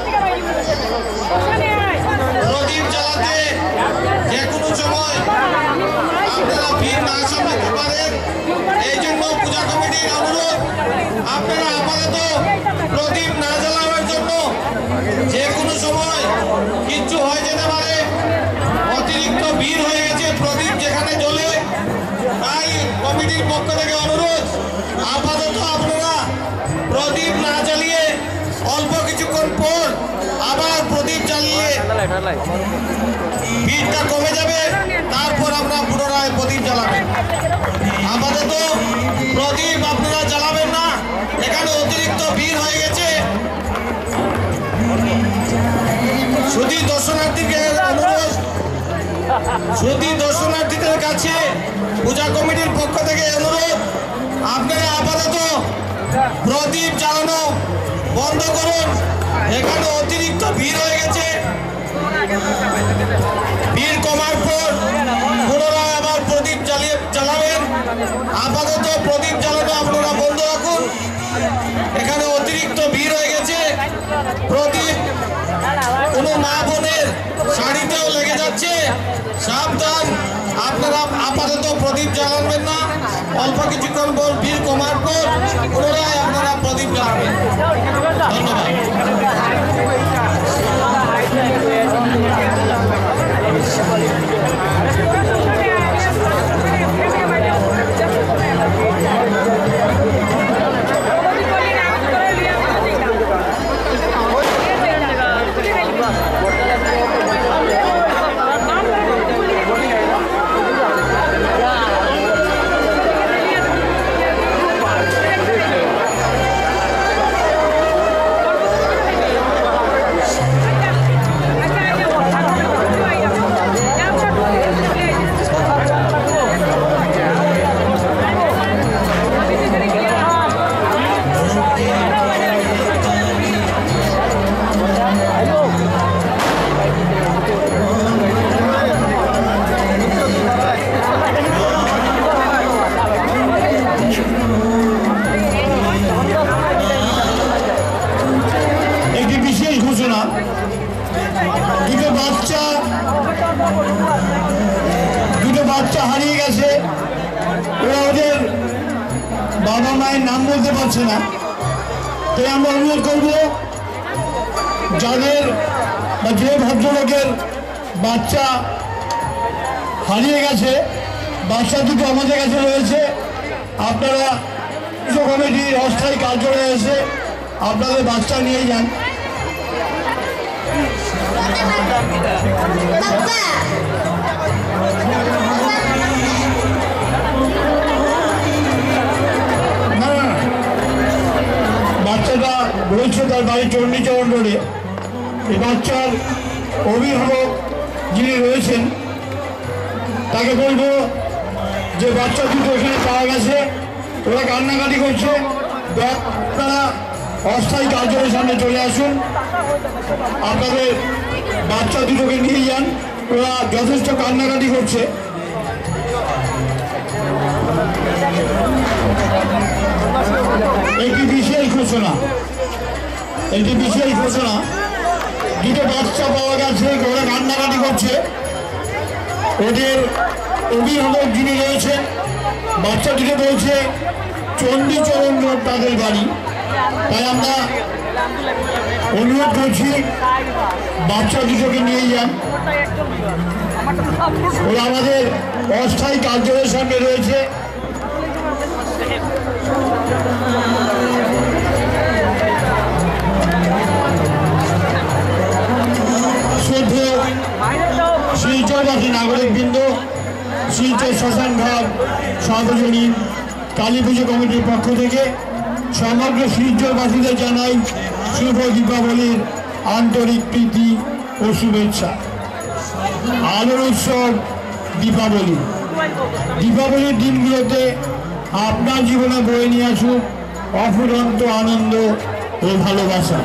প্রদীপ জ্বালাতে যে কোনো সময় আপনারা ভিড় না সামলাতে পারেন, এই জন্য পূজা কমিটির অনুরোধ, আপনারা আপাতত প্রদীপ না জ্বালানোর জন্য। যে কোনো সময় কিচ্ছু হয়ে যেতে পারে, অতিরিক্ত ভিড় হয়ে গেছে, প্রদীপ যেখানে জ্বলে। তাই কমিটির পক্ষ থেকে অনুরোধ, আপাতত আপনারা প্রদীপ না জ্বালিয়ে অল্প কিছুক্ষণ পর আবার প্রদীপ জ্বালিয়ে ভিড়টা কমে যাবে, তারপর আমরা পুনরায় প্রদীপ জ্বালাবেন। আপাতত প্রদীপ আপনারা জ্বালাবেন না, এখানে অতিরিক্ত ভিড় হয়ে গেছে। শুধু দর্শনার্থীদের অনুরোধ, শুধু দর্শনার্থীদের কাছে পূজা কমিটির পক্ষ থেকে অনুরোধ, আপনারা আপাতত প্রদীপ জ্বালানো বন্ধ করুন। এখানে অতিরিক্ত ভিড় হয়ে গেছে, ভিড় কমার পর পুনরায় আবার প্রদীপ জ্বালিয়ে জ্বালাবেন। আপাতত প্রদীপ জ্বালানো আপনারা বন্ধ রাখুন, এখানে অতিরিক্ত ভিড় হয়ে গেছে। প্রদীপ কোনো মা বোনের শাড়িতেও লেগে যাচ্ছে, সাবধান। আপনারা আপাতত প্রদীপ জ্বালাবেন না, অল্প কিছুক্ষণ পর ভিড় কমার পর পুনরায় আপনারা প্রদীপ জ্বালাবেন। ধন্যবাদ। Yeah. গেছে, ওরা ওদের বাবা মায়ের নাম বলতে পারছে না। তাই আমরা অনুরোধ করবো যাদের বা যে ভদ্রলোকের বাচ্চা হারিয়ে গেছে, বাচ্চা দুটো আমাদের কাছে রয়েছে, আপনারা পুজো কমিটির অস্থায়ী কার্যালয়ে এসে আপনাদের বাচ্চা নিয়ে যান। না না বাচ্চাটা বলছে তার বাড়ি চণ্ডীচরণ রোডে। এই বাচ্চার অভিভাবক যিনি রয়েছেন তাকে বলবো যে বাচ্চা দুটো এখানে পাওয়া গেছে, ওরা কান্নাকাটি করছে, আপনারা অস্থায়ী কার্যালয়ের সামনে চলে আসুন, আপনাদের বাচ্চা দুটোকে নিয়ে যান, ওরা যথেষ্ট কান্নাকাটি করছে। একটি বিশেষ ঘোষণা একটি বিশেষ ঘোষণা দুটো বাচ্চা পাওয়া গেছে, ওরা কান্নাকাটি করছে। ওদের অভিভাবক যিনি রয়েছেন বাচ্চা দুটো বলছে চণ্ডীচরণ রোড তাদের বাড়ি। তাই আমরা অনুরোধ করছি বাচ্চা দুটোকে নিয়ে যান, ওরা আমাদের অস্থায়ী কার্যালয়ের সামনে রয়েছে। শ্রদ্ধেয় শিলচরবাসী নাগরিকবৃন্দ, শিলচর শ্মশান ঘাট সার্বজনীন কালী পুজো কমিটির পক্ষ থেকে সমগ্র শিলচরবাসীদের জানাই শুভ দীপাবলির আন্তরিক প্রীতি ও শুভেচ্ছা। আলোর উৎসব দীপাবলি। দীপাবলির দিনগুলোতে আপনার জীবনে বয়ে নিয়ে আসুক অফুরন্ত আনন্দ ও ভালোবাসা।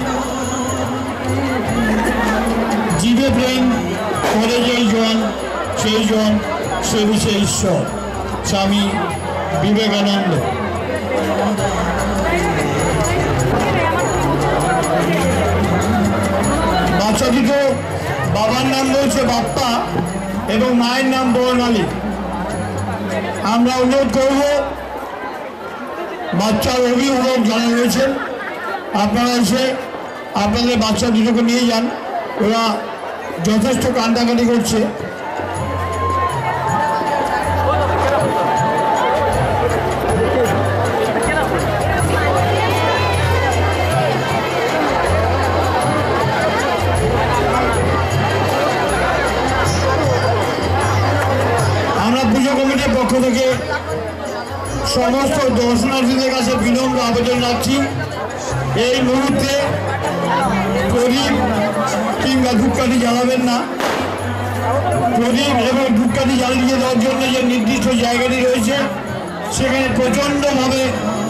জীবে প্রেম করে যেই জন সেই জন সে বিষয়ে ঈশ্বর। স্বামী বিবেকানন্দ। বাচ্চা দুটো বাবার নাম বলছে বাপ্পা এবং মায়ের নাম বর্ণালী। আমরা অনুরোধ করব বাচ্চার অভিভাবক যারা রয়েছেন আপনারা এসে আপনাদের বাচ্চা দুটোকে নিয়ে যান, ওরা যথেষ্ট কান্নাকাটি করছে। আমরা পুজো কমিটির পক্ষ থেকে সমস্ত দর্শনার্থীদের কাছে বিনম্র আবেদন রাখছি, এই মুহূর্তে প্রদীপ কিংবা ধূপকাঠি জ্বালাবেন না। প্রদীপ এবং ধূপকাঠি জ্বালিয়ে দেওয়ার জন্য যে নির্দিষ্ট জায়গাটি রয়েছে সেখানে প্রচণ্ডভাবে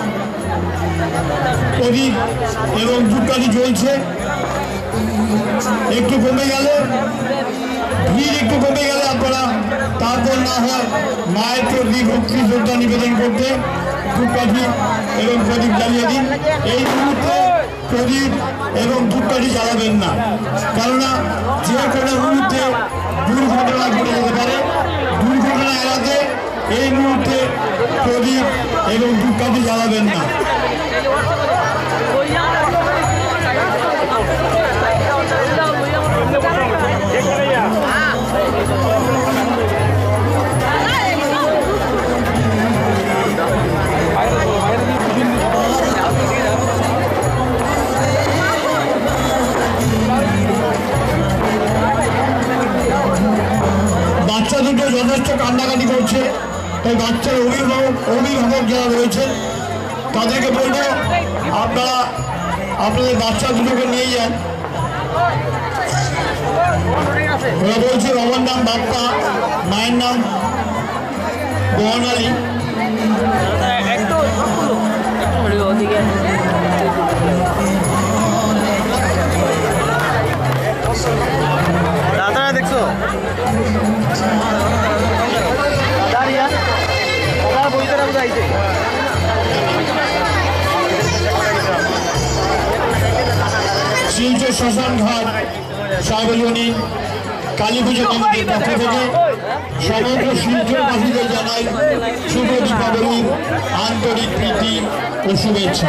প্রদীপ এবং ধূপকাঠি জ্বলছে। একটু কমে গেলে ভিড় একটু কমে গেলে আপনারা তারপর না হয় মায়ের প্রতি ভক্তি শ্রদ্ধা নিবেদন করতে ধূপকাঠি এবং প্রদীপ জ্বালিয়ে দিন। এই মুহূর্তে প্রদীপ এবং ধূপকাঠি জ্বালাবেন না, কেননা যে কোনো মুহূর্তে দুর্ঘটনা ঘটে যেতে পারে। দুর্ঘটনা এড়াতে এই মুহূর্তে প্রদীপ এবং ধূপকাঠি জ্বালাবেন না। বাচ্চা দুটো যথেষ্ট কান্নাকাটি করছে, তাই বাচ্চার অভিভাবক অভিভাবক যারা রয়েছে তাদেরকে বলবো আপনারা আপনাদের বাচ্চা দুটোকে নিয়ে যান। ওরা বলছে বাবার নাম বাপ্পা, মায়ের নাম বর্ণালী। দাদা দেখছো দাঁড়িয়া দাদা বইতে রাখতে আইছে। শিলচর শ্মশান ঘাট সার্বজনীন কালী পুজো কমিটির পক্ষ থেকে সমগ্র শিল্পবাসীদের জানাই শুভ দীপাবলির আন্তরিক প্রীতি ও শুভেচ্ছা।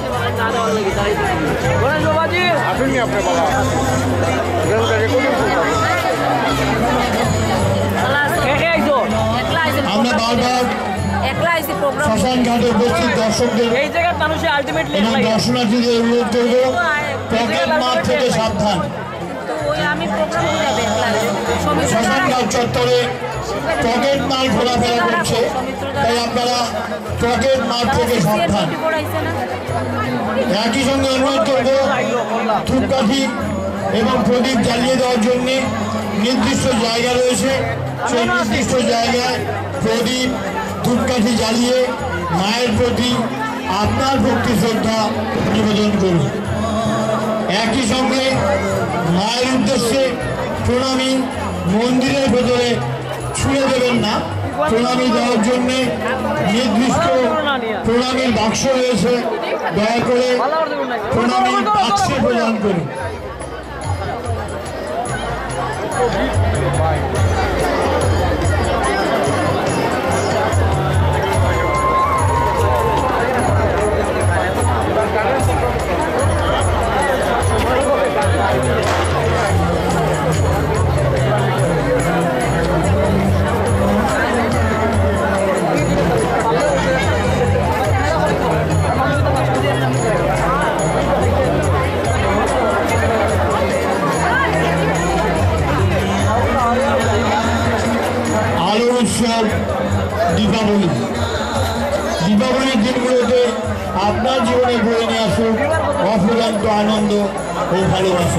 আমরা বারবার শ্মশান ঘাটে উপস্থিত দর্শকদের এবং দর্শনার্থীদের অনুরোধ করব পকেট মার থেকে সাবধান। শ্মশান ঘাট চত্বরে পকেট মার ঘোরাফেরা করছে, তাই আপনারা পকেট মার থেকে সাবধান। একই সঙ্গে অনুরোধ করব ধূপকাঠি এবং প্রদীপ জ্বালিয়ে দেওয়ার জন্য নির্দিষ্ট জায়গা রয়েছে, সেই নির্দিষ্ট জায়গায় প্রদীপ ধূপকাঠি জ্বালিয়ে মায়ের প্রতি আপনার ভক্তি শ্রদ্ধা নিবেদন করুন। একই সঙ্গে মায়ের উদ্দেশ্যে প্রণামী মন্দিরের ভেতরে ছুঁয়ে দেবেন না। প্রণামী দেওয়ার জন্য নির্দিষ্ট প্রণামীর বাক্স রয়েছে, দয়া করে প্রণামীর বাক্সে প্রদান করুন। উৎসব দীপাবলি। দীপাবলির দিনগুলোতে আপনার জীবনে বয়ে নিয়ে আসুক অফুরন্ত আনন্দ ও ভালোবাসা।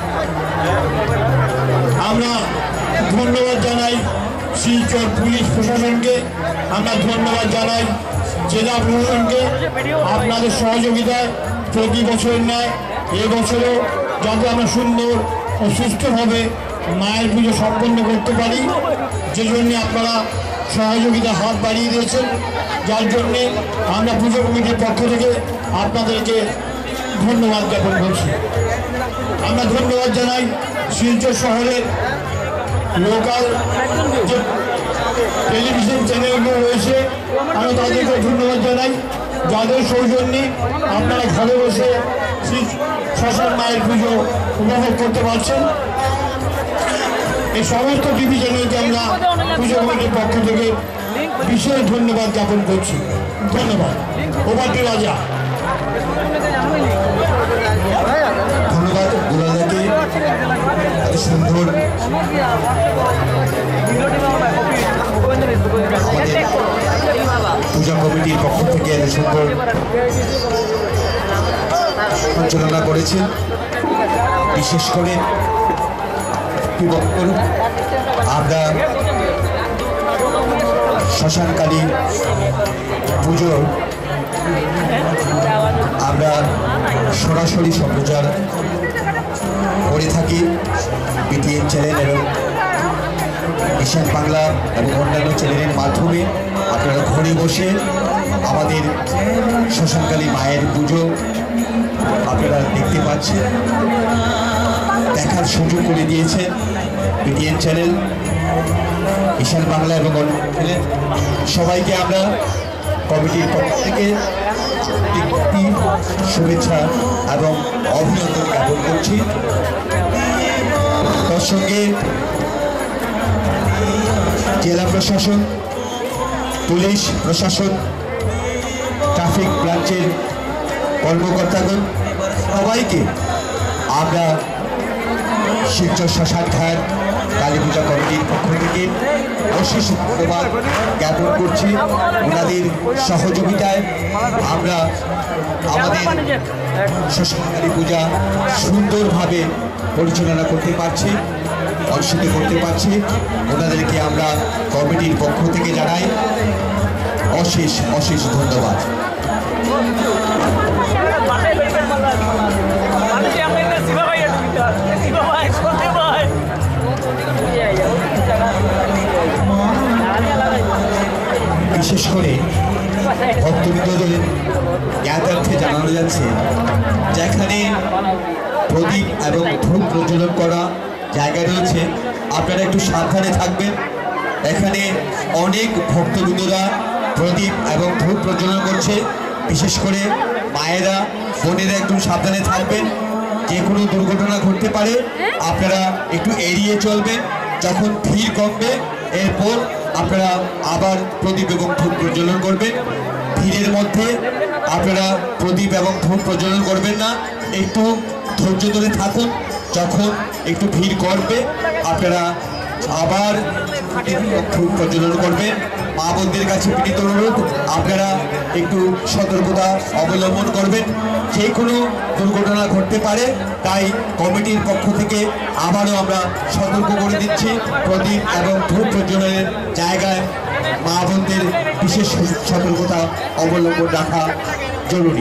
আমরা ধন্যবাদ জানাই শিলচর পুলিশ প্রশাসনকে, আমরা ধন্যবাদ জানাই জেলা প্রশাসনকে আপনাদের সহযোগিতায় প্রতি বছর ন্যায় এবছরও যাতে আমরা সুন্দর ও সুস্থভাবে মায়ের পুজো সম্পন্ন করতে পারি, যে জন্যে আপনারা সহযোগিতা হাত বাড়িয়ে দিয়েছেন, যার জন্যে আমরা পুজো কমিটির পক্ষ থেকে আপনাদেরকে ধন্যবাদ জ্ঞাপন করছি। আমরা ধন্যবাদ জানাই শিলচর শহরের লোকাল যে টেলিভিশন চ্যানেলগুলো রয়েছে, আমরা তাদেরকে ধন্যবাদ জানাই, যাদের সৌজন্যে আপনারা ঘরে বসে শ্মশান মায়ের পুজো উপভোগ করতে পারছেন। এই সমস্ত টিভি চ্যানেলকে আমরা পুজো কমিটির পক্ষ থেকে বিশেষ ধন্যবাদ জ্ঞাপন করছি। ধন্যবাদ। ওবাটি রাজা। ধন্যবাদ দুলাদাকে এত সুন্দর পূজা কমিটির পক্ষ থেকে এত সুন্দর সঞ্চালনা করেছেন। বিশেষ করে আমরা শ্মশানকালী পুজোর আমরা সরাসরি সম্প্রচার করে থাকি বিটিএন চ্যানেল এবং ঈশান বাংলা এবং অন্যান্য চ্যানেলের মাধ্যমে। আপনারা ঘরে বসে আমাদের শ্মশানকালী মায়ের পুজো আপনারা দেখতে পাচ্ছেন, দেখার সুযোগ করে দিয়েছে বিটিএন চ্যানেল, ঈশান বাংলা এবং অন্য চ্যানেল। সবাইকে আমরা কমিটির পক্ষ থেকে শুভেচ্ছা এবং অভিনন্দন জ্ঞাপন করছি। তার সঙ্গে জেলা প্রশাসন, পুলিশ প্রশাসন, ট্রাফিক ব্রাঞ্চের কর্মকর্তাগণ সবাইকে আমরা শিলচর শ্মশান ঘাট কালী পূজা কমিটির পক্ষ থেকে অশেষ ধন্যবাদ জ্ঞাপন করছি। ওনাদের সহযোগিতায় আমরা আমাদের শ্মশান কালী পূজা সুন্দরভাবে পরিচালনা করতে পারছি, অনুষ্ঠিত করতে পারছি। ওনাদেরকে আমরা কমিটির পক্ষ থেকে জানাই অশেষ অশেষ ধন্যবাদ। বিশেষ করে ভক্তবৃন্দদের জ্ঞাতার্থে জানানো যাচ্ছে, যেখানে প্রদীপ এবং ধূপ প্রজ্বলন করা জায়গা রয়েছে, আপনারা একটু সাবধানে থাকবেন। এখানে অনেক ভক্তবৃন্দরা প্রদীপ এবং ধূপ প্রজ্বলন করছে। বিশেষ করে মায়েরা বোনেরা একটু সাবধানে থাকবেন, যে কোনো দুর্ঘটনা ঘটতে পারে, আপনারা একটু এড়িয়ে চলবেন। যখন ভিড় কমবে এরপর আপনারা আবার প্রদীপ এবং ধূপ প্রজ্বলন করবেন। ভিড়ের মধ্যে আপনারা প্রদীপ এবং ধূপ প্রজ্বলন করবেন না, একটু ধৈর্য ধরে থাকুন। যখন একটু ভিড় কমবে আপনারা আবার ধূপ প্রজ্বলন করবেন। মা বোনদের কাছে বিনীত অনুরোধ, আপনারা একটু সতর্কতা অবলম্বন করবেন, যে কোনো দুর্ঘটনা ঘটতে পারে। তাই কমিটির পক্ষ থেকে আবারও আমরা সতর্ক করে দিচ্ছি, প্রদীপ এবং ধূপ প্রজ্বলনের জায়গায় মা বোনদের বিশেষ সতর্কতা অবলম্বন রাখা জরুরি।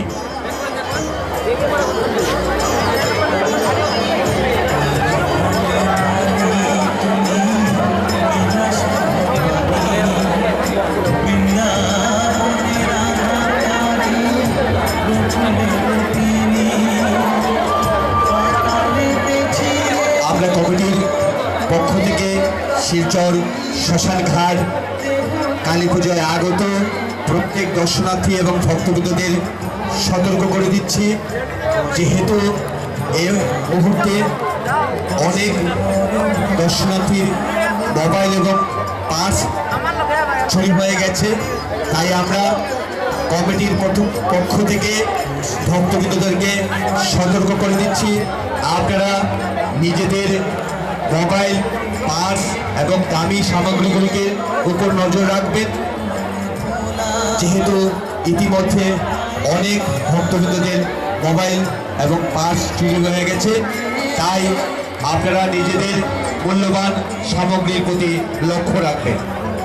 আমরা কমিটির পক্ষ থেকে শিলচর শ্মশান ঘাট কালী পুজোয় আগত প্রত্যেক দর্শনার্থী এবং ভক্তবৃন্দদের সতর্ক করে দিচ্ছি, যেহেতু এই মুহূর্তে অনেক দর্শনার্থীর মোবাইল এবং পার্স চুরি হয়ে গেছে। তাই আমরা কমিটির পক্ষ থেকে ভক্তবৃন্দদেরকে সতর্ক করে দিচ্ছি, আপনারা নিজেদের মোবাইল, পার্স এবং দামি সামগ্রীগুলিকে উপর নজর রাখবেন। যেহেতু ইতিমধ্যে অনেক ভক্তবৃন্দদের মোবাইল এবং পার্স চুরি হয়ে গেছে, তাই আপনারা নিজেদের মূল্যবান সামগ্রীর প্রতি লক্ষ্য রাখবেন।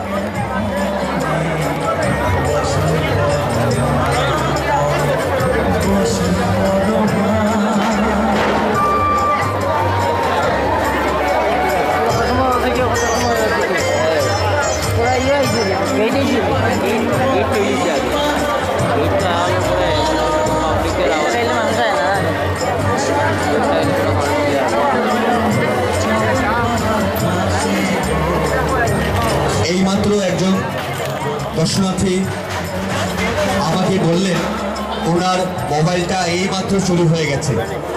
এইমাত্র একজন দর্শনার্থী আমাকে বললেন ওনার মোবাইলটা এইমাত্র চুরি হয়ে গেছে,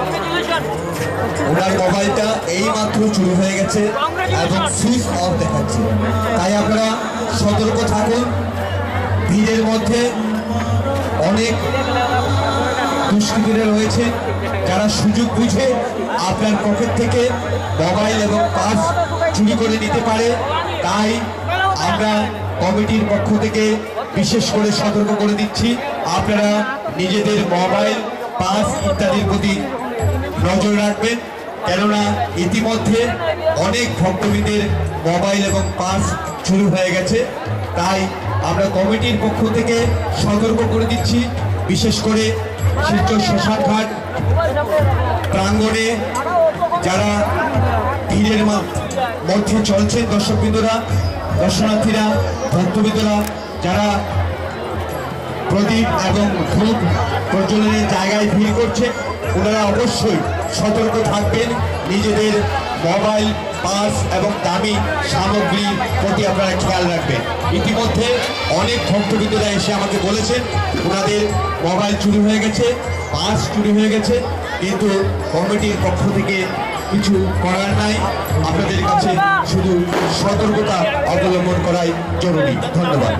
ওনার মোবাইলটা এইমাত্র চুরি হয়ে গেছে এবং সুইচ অফ দেখাচ্ছে। তাই আপনারা সতর্ক থাকুন। ভিড়ের মধ্যে অনেক দুষ্কৃতীরা রয়েছে যারা সুযোগ বুঝে আপনার পকেট থেকে মোবাইল এবং পার্স চুরি করে নিতে পারে। তাই আমরা কমিটির পক্ষ থেকে বিশেষ করে সতর্ক করে দিচ্ছি, আপনারা নিজেদের মোবাইল, পার্স ইত্যাদির প্রতি নজর রাখবেন, কেননা ইতিমধ্যে অনেক ভক্তবৃন্দের মোবাইল এবং পার্স চুরি হয়ে গেছে। তাই আমরা কমিটির পক্ষ থেকে সতর্ক করে দিচ্ছি, বিশেষ করে শিলচর শ্মশান ঘাট প্রাঙ্গণে যারা ভিড়ের মধ্যে চলছেন দর্শকবৃন্দরা, দর্শনার্থীরা, ভক্তবৃন্দরা যারা প্রদীপ এবং ধূপ প্রজ্বলনের জায়গায় ভিড় করছে, ওনারা অবশ্যই সতর্ক থাকবেন। নিজেদের মোবাইল, পার্স এবং দামি সামগ্রীর প্রতি আপনারা খেয়াল রাখবেন। ইতিমধ্যে অনেক ভক্তবৃন্দরা এসে আমাকে বলেছেন ওনাদের মোবাইল চুরি হয়ে গেছে, পার্স চুরি হয়ে গেছে, কিন্তু কমিটির পক্ষ থেকে কিছু করার নাই। আপনাদের কাছে শুধু সতর্কতা অবলম্বন করাই জরুরি। ধন্যবাদ।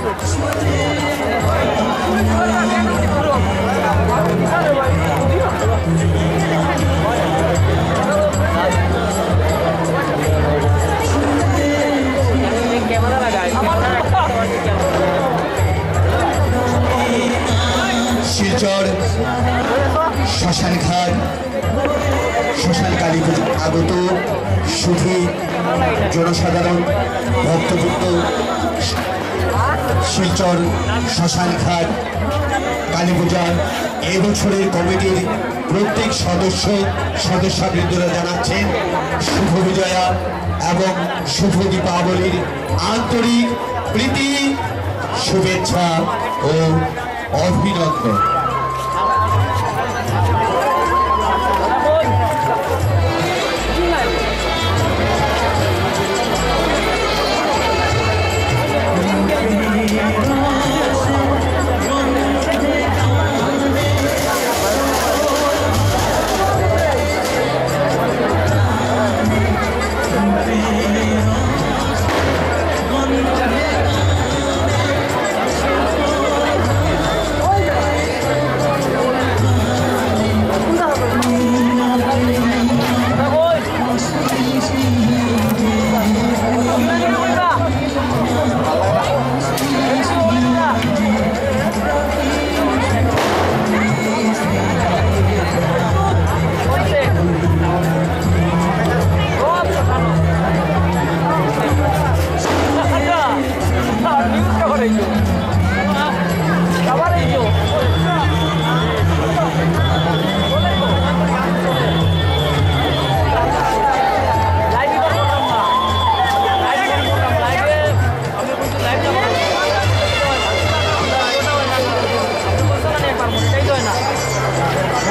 শিলচর শ্মশান ঘাট শ্মশান কালী পুজো আগত সুধী জনসাধারণ ভক্তবৃন্দ, শিলচর শ্মশান ঘাট কালী পূজার এবছরের কমিটির প্রত্যেক সদস্য সদস্যবৃন্দরা জানাচ্ছেন শুভ বিজয়া এবং শুভ দীপাবলির আন্তরিক প্রীতি, শুভেচ্ছা ও অভিনন্দন।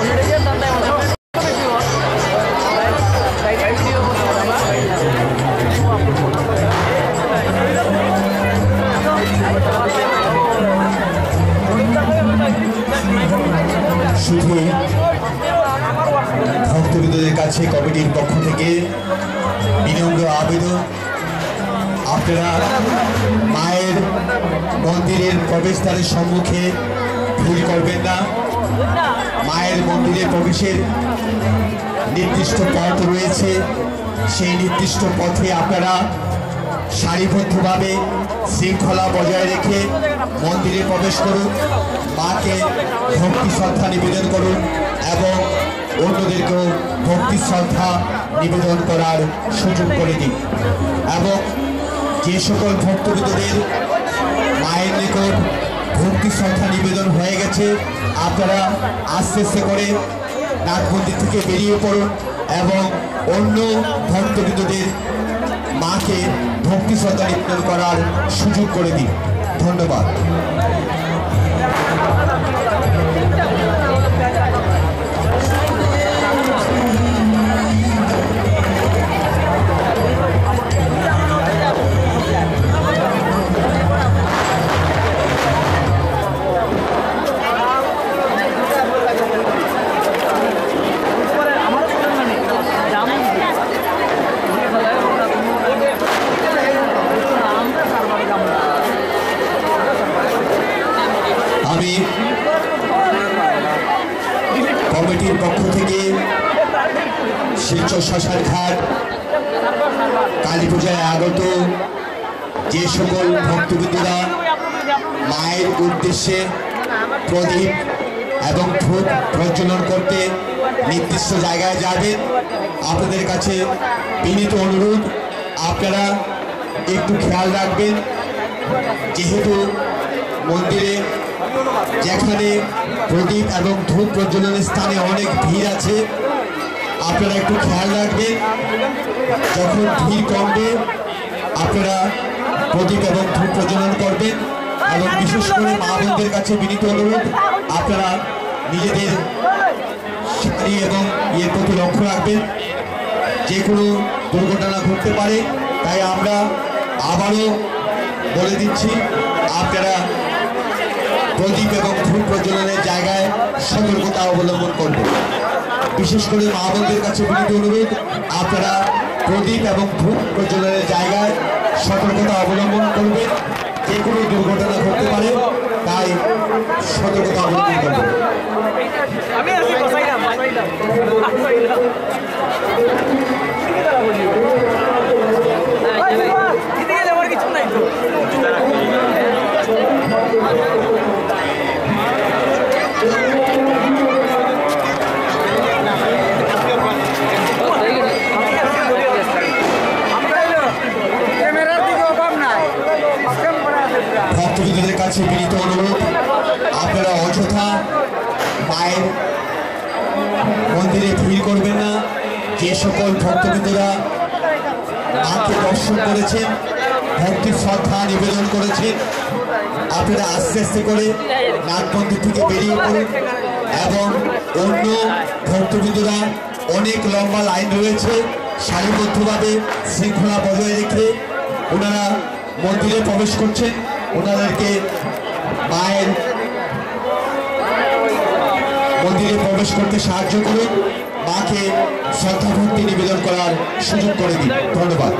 শুধু ভক্তবৃন্দদের কাছে কমিটির পক্ষ থেকে বিনম্র আবেদন, আপনারা মায়ের মন্দিরের প্রবেশদ্বারের সম্মুখে ভিড় করবেন না। মায়ের মন্দিরে প্রবেশের নির্দিষ্ট পথ রয়েছে, সেই নির্দিষ্ট পথে আপনারা সারিবদ্ধভাবে শৃঙ্খলা বজায় রেখে মন্দিরে প্রবেশ করুন, মাকে ভক্তি শ্রদ্ধা নিবেদন করুন এবং অন্যদেরকেও ভক্তি শ্রদ্ধা নিবেদন করার সুযোগ করে দিন। এবং যে সকল ভক্তবৃন্দদের মায়ের নিকট ভক্তি শ্রদ্ধা নিবেদন হয়ে গেছে, আপনারা আস্তে আস্তে করে নাট মন্দির থেকে বেরিয়ে পড়ুন এবং অন্য ভক্তবৃন্দদের মাকে ভক্তি শ্রদ্ধা নিবেদন করার সুযোগ করে দিন। ধন্যবাদ। আমি কমিটির পক্ষ থেকে শিলচর শ্মশান ঘাট কালী পূজায় আগত যে সকল ভক্তবৃন্দরা মায়ের উদ্দেশ্যে প্রদীপ এবং ধূপ প্রজ্বলন করতে নির্দিষ্ট জায়গায় যাবেন, আপনাদের কাছে বিনীত অনুরোধ আপনারা একটু খেয়াল রাখবেন। যেহেতু মন্দিরে যেখানে প্রদীপ এবং ধূপ প্রজ্বলনের স্থানে অনেক ভিড় আছে, আপনারা একটু খেয়াল রাখবেন। যখন ভিড় কমবে আপনারা প্রদীপ এবং ধূপ প্রজ্বলন করবেন এবং বিশেষ করে মা বোনদের কাছে বিনীত অনুরোধ আপনারা নিজেদের শাড়ি এবং ইয়ের প্রতি লক্ষ্য রাখবেন। যে কোনো দুর্ঘটনা ঘটতে পারে, তাই আমরা আবারও বলে দিচ্ছি আপনারা প্রদীপ এবং ধূপ প্রজ্বলনের জায়গায় সতর্কতা অবলম্বন করবেন। বিশেষ করে মা বোনদের কাছে বিনীত অনুরোধ আপনারা প্রদীপ এবং ধূপ প্রজ্বলনের জায়গায় সতর্কতা অবলম্বন করবেন। যে কোনো দুর্ঘটনা ঘটতে পারে, তাই সতর্কতা অবলম্বন করবেন। ভক্তবৃন্দদের কাছে বিনীত অনুরোধ আপনারা অযথা মায়ের মন্দিরে ভিড় করবেন না। যে সকল ভক্তবৃন্দরা মাকে দর্শন করেছেন, ভক্তি শ্রদ্ধা নিবেদন করেছেন, আপনারা আস্তে আস্তে করে নাট মন্দির থেকে বেরিয়ে পড়ুন এবং অন্য ভক্তবৃন্দরা অনেক লম্বা লাইন রয়েছে, সারিবদ্ধভাবে শৃঙ্খলা বজায় রেখে ওনারা মন্দিরে প্রবেশ করছেন। ওনাদেরকে মায়ের মন্দিরে প্রবেশ করতে সাহায্য করুন, মাকে শ্রদ্ধা ভক্তি নিবেদন করার সুযোগ করে দিন। ধন্যবাদ।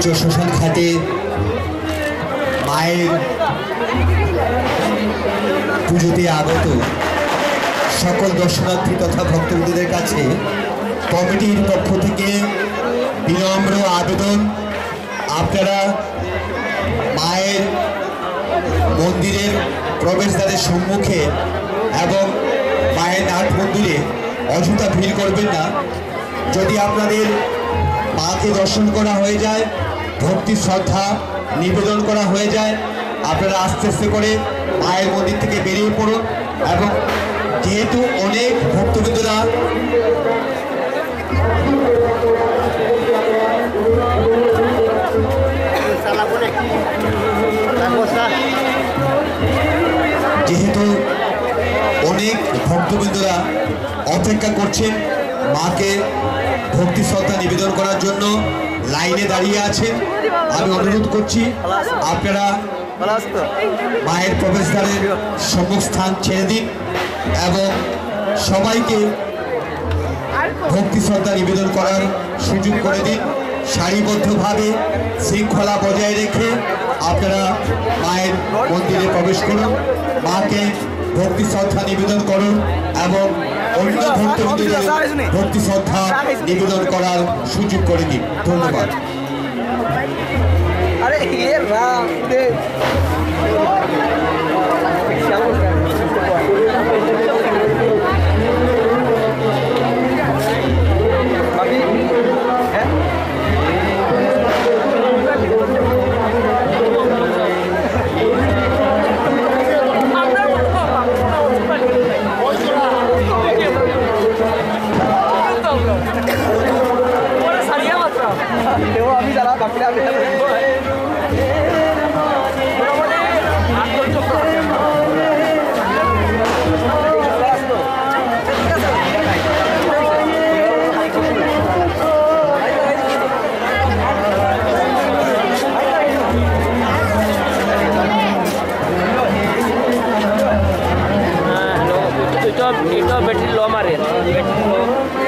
পঞ্চ শ্মশান ঘাটে মায়ের পুজোতে আগত সকল দর্শনার্থী তথা ভক্তবৃন্দদের কাছে কমিটির পক্ষ থেকে বিনম্র আবেদন, আপনারা মায়ের মন্দিরের প্রবেশদ্বারের সম্মুখে এবং মায়ের নাট মন্দিরে অযথা ভিড় করবেন না। যদি আপনাদের মাকে দর্শন করা হয়ে যায়, ভক্তি শ্রদ্ধা নিবেদন করা হয়ে যায়, আপনারা আস্তে আস্তে করে মায়ের মন্দির থেকে বেরিয়ে পড়ুন। এবং যেহেতু অনেক ভক্তবৃন্দরা যেহেতু অনেক ভক্তবৃন্দরা অপেক্ষা করছেন মাকে ভক্তি শ্রদ্ধা নিবেদন করার জন্য, লাইনে দাঁড়িয়ে আছেন, আমি অনুরোধ করছি আপনারা মায়ের প্রবেশদ্বারের সম্মুখস্থান ছেড়ে দিন এবং সবাইকে ভক্তি শ্রদ্ধা নিবেদন করার সুযোগ করে দিন। সারিবদ্ধভাবে শৃঙ্খলা বজায় রেখে আপনারা মায়ের মন্দিরে প্রবেশ করুন, মাকে ভক্তি শ্রদ্ধা নিবেদন করুন এবং অন্য ভক্তবৃন্দদের ভক্তি শ্রদ্ধা নিবেদন করার সুযোগ করে দিন। ধন্যবাদ। আরে এ রাম দে বাকি হ্যাঁ আমি যারা বাকিরা itu battery low mare battery low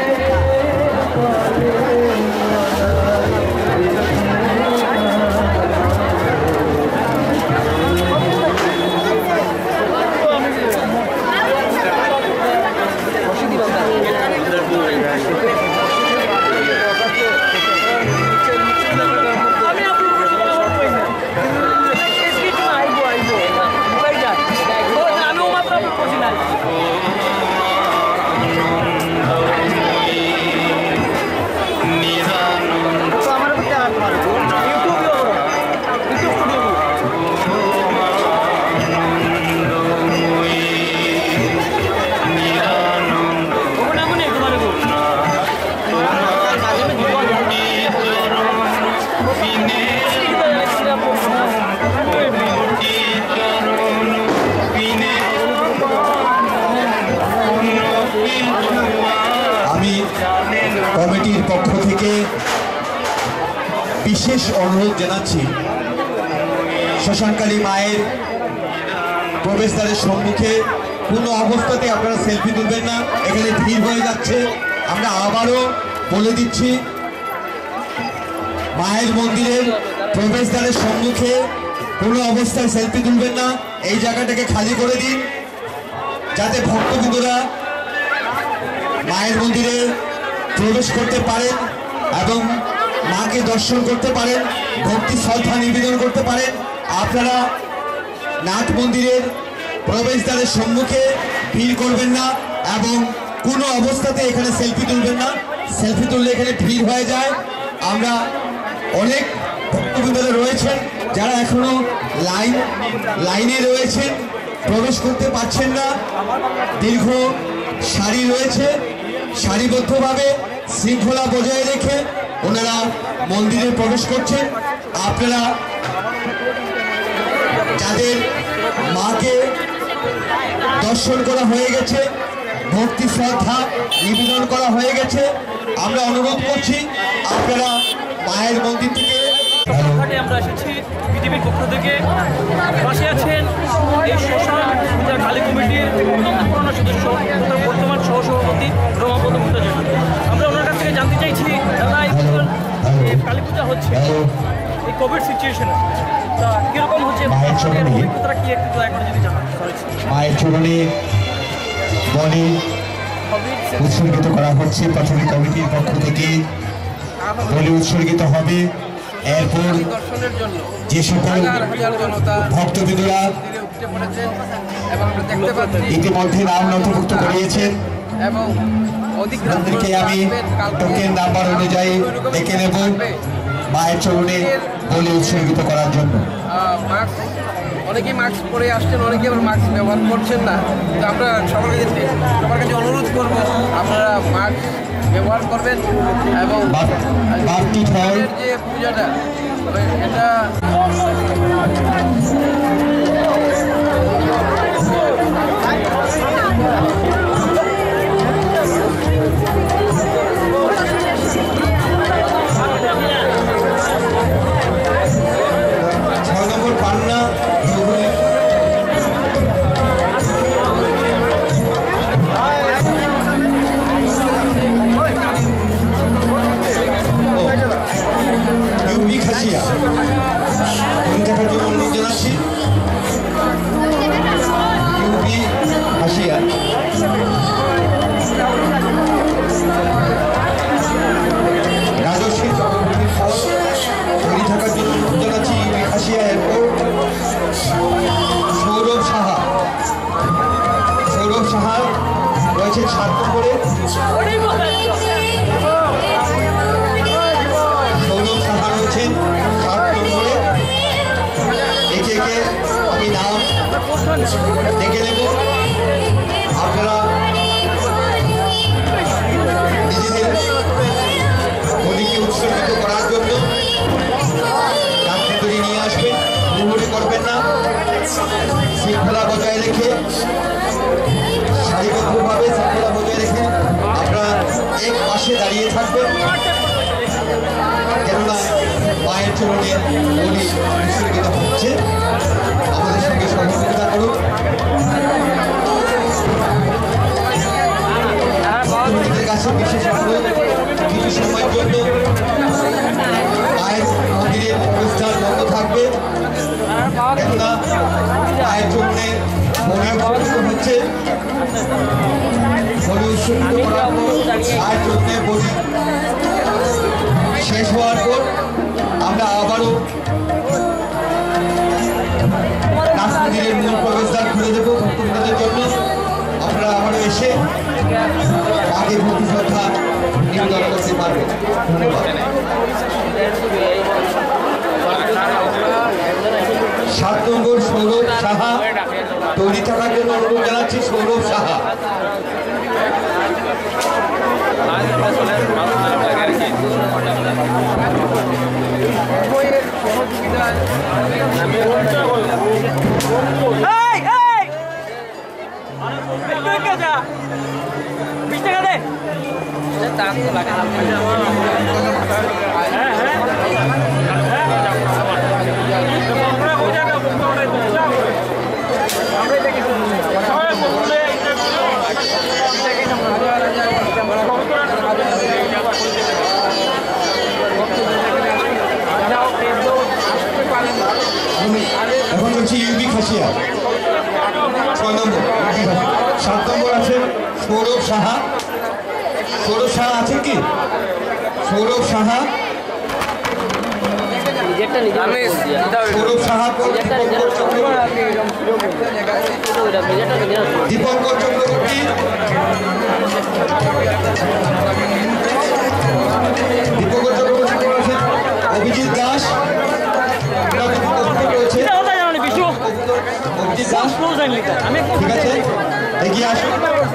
কমিটির পক্ষ থেকে বিশেষ অনুরোধ জানাচ্ছি, শ্মশানকালী মায়ের প্রবেশদ্বারের সম্মুখে কোনো অবস্থাতে আপনারা সেলফি তুলবেন না, এখানে ভিড় হয়ে যাচ্ছে। আমরা আবারও বলে দিচ্ছি, মায়ের মন্দিরের প্রবেশদ্বারের সম্মুখে কোনো অবস্থায় সেলফি তুলবেন না, এই জায়গাটাকে খালি করে দিন যাতে ভক্তবৃন্দরা মায়ের মন্দিরে প্রবেশ করতে পারেন এবং মাকে দর্শন করতে পারেন, ভক্তি শ্রদ্ধা নিবেদন করতে পারেন। আপনারা নাট মন্দিরের প্রবেশদ্বারের সম্মুখে ভিড় করবেন না এবং কোনো অবস্থাতে এখানে সেলফি তুলবেন না, সেলফি তুললে এখানে ভিড় হয়ে যায়। আমরা অনেক ভক্তবৃন্দরা রয়েছেন যারা এখনো লাইন লাইনে রয়েছেন, প্রবেশ করতে পারছেন না, দীর্ঘ সারি রয়েছে, সারিবদ্ধভাবে শৃঙ্খলা বজায় রেখে ওনারা মন্দিরে প্রবেশ করছেন। আপনারা যাদের মাকে দর্শন করা হয়ে গেছে, ভক্তি শ্রদ্ধা নিবেদন করা হয়ে গেছে, আমরা অনুরোধ করছি আপনারা মায়ের মন্দির থেকে ঘাটে আমরা এসেছি পৃথিবীর পক্ষ থেকে। পাশে আছেন এই শ্মশান পূজা কালী কমিটির অত্যন্ত পুরনো সদস্য বর্তমান সহসভাপতি রমাপদ ভট্টাচার্য। আমরা ওনার কাছ থেকে জানতে চাইছি দাদা এই কালী পূজা হচ্ছে এই কোভিড সিচুয়েশনে তা কীরকম হচ্ছে মায়ের চরণে অভিজ্ঞতাটা কি একটু দয়া করে যদি জানান। মায়ের চরণে বলি উৎসর্গিত করা হচ্ছে প্রাথমিক কমিটির পক্ষ থেকে। বলি উৎসর্গিত হবে, এরপর যে সকল ভক্তবৃন্দরা ইতিমধ্যে নাম নথিভুক্ত করিয়েছেন এবং তাদেরকে আমি টোকেন নাম্বার অনুযায়ী ডেকে নেব মায়ের চরণে বলি উৎসর্গিত করার জন্য। মাস্ক অনেকেই মাস্ক পরে আসছেন, অনেকে আবার মাস্ক ব্যবহার করছেন না। তো আমরা সবার কাছে সবার কাছে অনুরোধ করবো আপনারা মাস্ক ব্যবহার করবেন এবং বাড়তি ফল যে পূজাটা এটা ছয় নম্বর পান্না ইউপি খাসিয়া দেখার জন্য অনুরোধ জানাচ্ছি। ইউপি খাসিয়া রাজস্বী চক্রবর্তীর ফল তৈরি থাকার জন্য অনুরোধ জানাচ্ছি। ইউপি খাসিয়া এয়ারপোর্ট সৌরভ সাহা সৌরভ সাহা রয়েছে সাত নম্বরে। সৌরভ সাহা রয়েছেন সাত নম্বরে। একে একে আমি নাম ডেকে নেব। আপনারা নিজেদের বলিকে উৎসর্গিত করার জন্য ডাক্তার তৈরি নিয়ে আসবেন, হুড়োহুড়ি করবেন না। শৃঙ্খলা বজায় রেখে সারিবদ্ধভাবে শৃঙ্খলা বজায় রেখে আপনারা এক পাশে দাঁড়িয়ে থাকবেন, কেননা মায়ের চরণে বলি উৎসর্গিত হচ্ছে। আমাদের সঙ্গে সহযোগিতা করুন। ভক্তদের কাছে বিশেষ অনুরোধ, কিছু সময়ের জন্য মায়ের মন্দিরের প্রবেশদ্বার বন্ধ থাকবে, কেননা মায়ের চরণে বলি উৎসর্গিত হচ্ছে। বলি উৎসর্গিত করার পর মায়ের চরণে বলি শেষ হওয়ার পর আমরা আবারও নাথ মন্দিরের মূল প্রবেশদ্বার খুলে দেবো ভক্তবৃন্দদের জন্য। আপনারা আবারও এসে আগে ভক্তি শ্রদ্ধা নিবেদন করতে পারবেন। ধন্যবাদ। সাত নম্বর সৌরভ সাহা তৈরি থাকার জন্য অনুরোধ জানাচ্ছি। সৌরভ সাহা এখন হচ্ছে ইউপি খাসিয়া ছয় নম্বর। সাত নম্বর আছে সৌরভ সাহা। সৌরভ সাহা আছেন কি? সৌরভ সাহা সৌরভ সাহা দীপঙ্কর চক্রবর্তী দীপঙ্কর চক্রবর্তী রয়েছেন। অভিজিৎ দাস রয়েছে। অভিজিৎ দাস ঠিক আছে, এগিয়ে আসুন।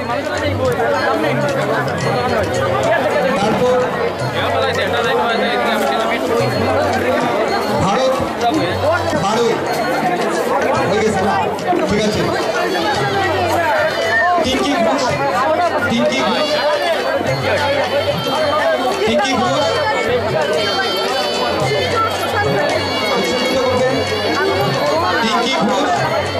তারপর ভারত ভারত হয়ে গেছে, ঠিক আছে। টিঙ্কি ঘোষ টিঙ্কি ঘোষ টিঙ্কি ঘোষ টিঙ্কি ঘোষ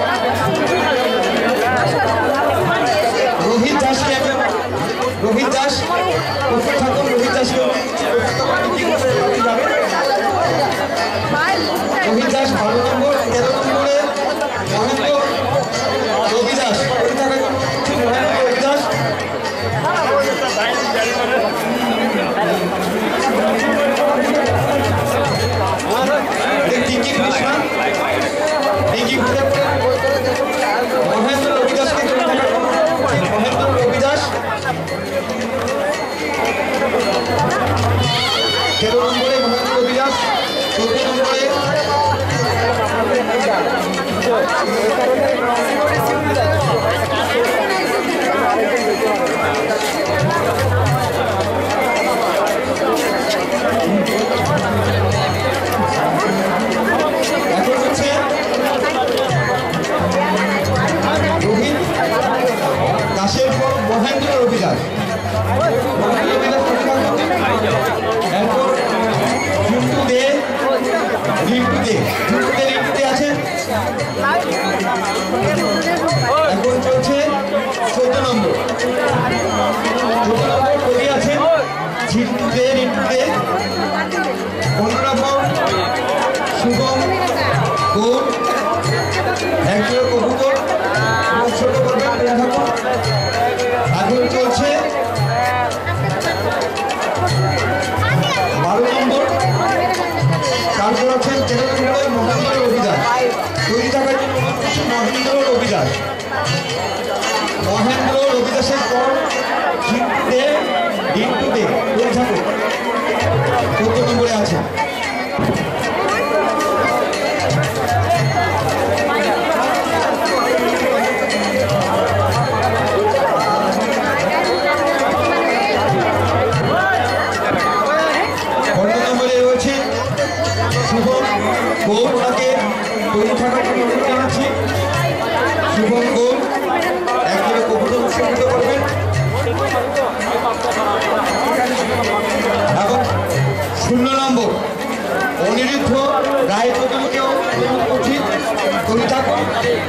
রোহিত দাসকে রোহিত দাস প্রস্তুত থাকুন। রোহিত দাসকে যাবে। চোদ্দ নম্বরে এখন হচ্ছে রোহিত দাসের পর মহেন্দ্র রবিদাস এরপর ঝুন্টু দে রিন্টু দে ঝুন্টু দে রিন্টু দে আছে। এখন চলছে চোদ্দ নম্বর চোদ্দ নম্বর কবি আছে ঝিন্টু দে রিন্টু দে। পনেরো নম্বর শুভম গৌর একজন কবুতর ছোট করবেন। এখন চলছে বারো নম্বর তারপর আছেন তেরো নম্বরে মহেন্দ্র রবিদাস তৈরি থাকার জন্য মহেন্দ্র রবিদাস মহেন্দ্র রবিদাসের পর ঝিন্টু দে রিন্টু দে তৈরি থাকুন চোদ্দ নম্বরে আছে। শুভম গৌর ওনাকে তৈরি থাকার জন্য অনুরোধ জানাচ্ছি। শুভম গৌর একজনে কবুতর উৎসর্গিত করবেন। এবং শূন্য নম্বর অনিরুদ্ধ রায় চৌধুরীকেও অনুরোধ করছি তৈরি থাকুন।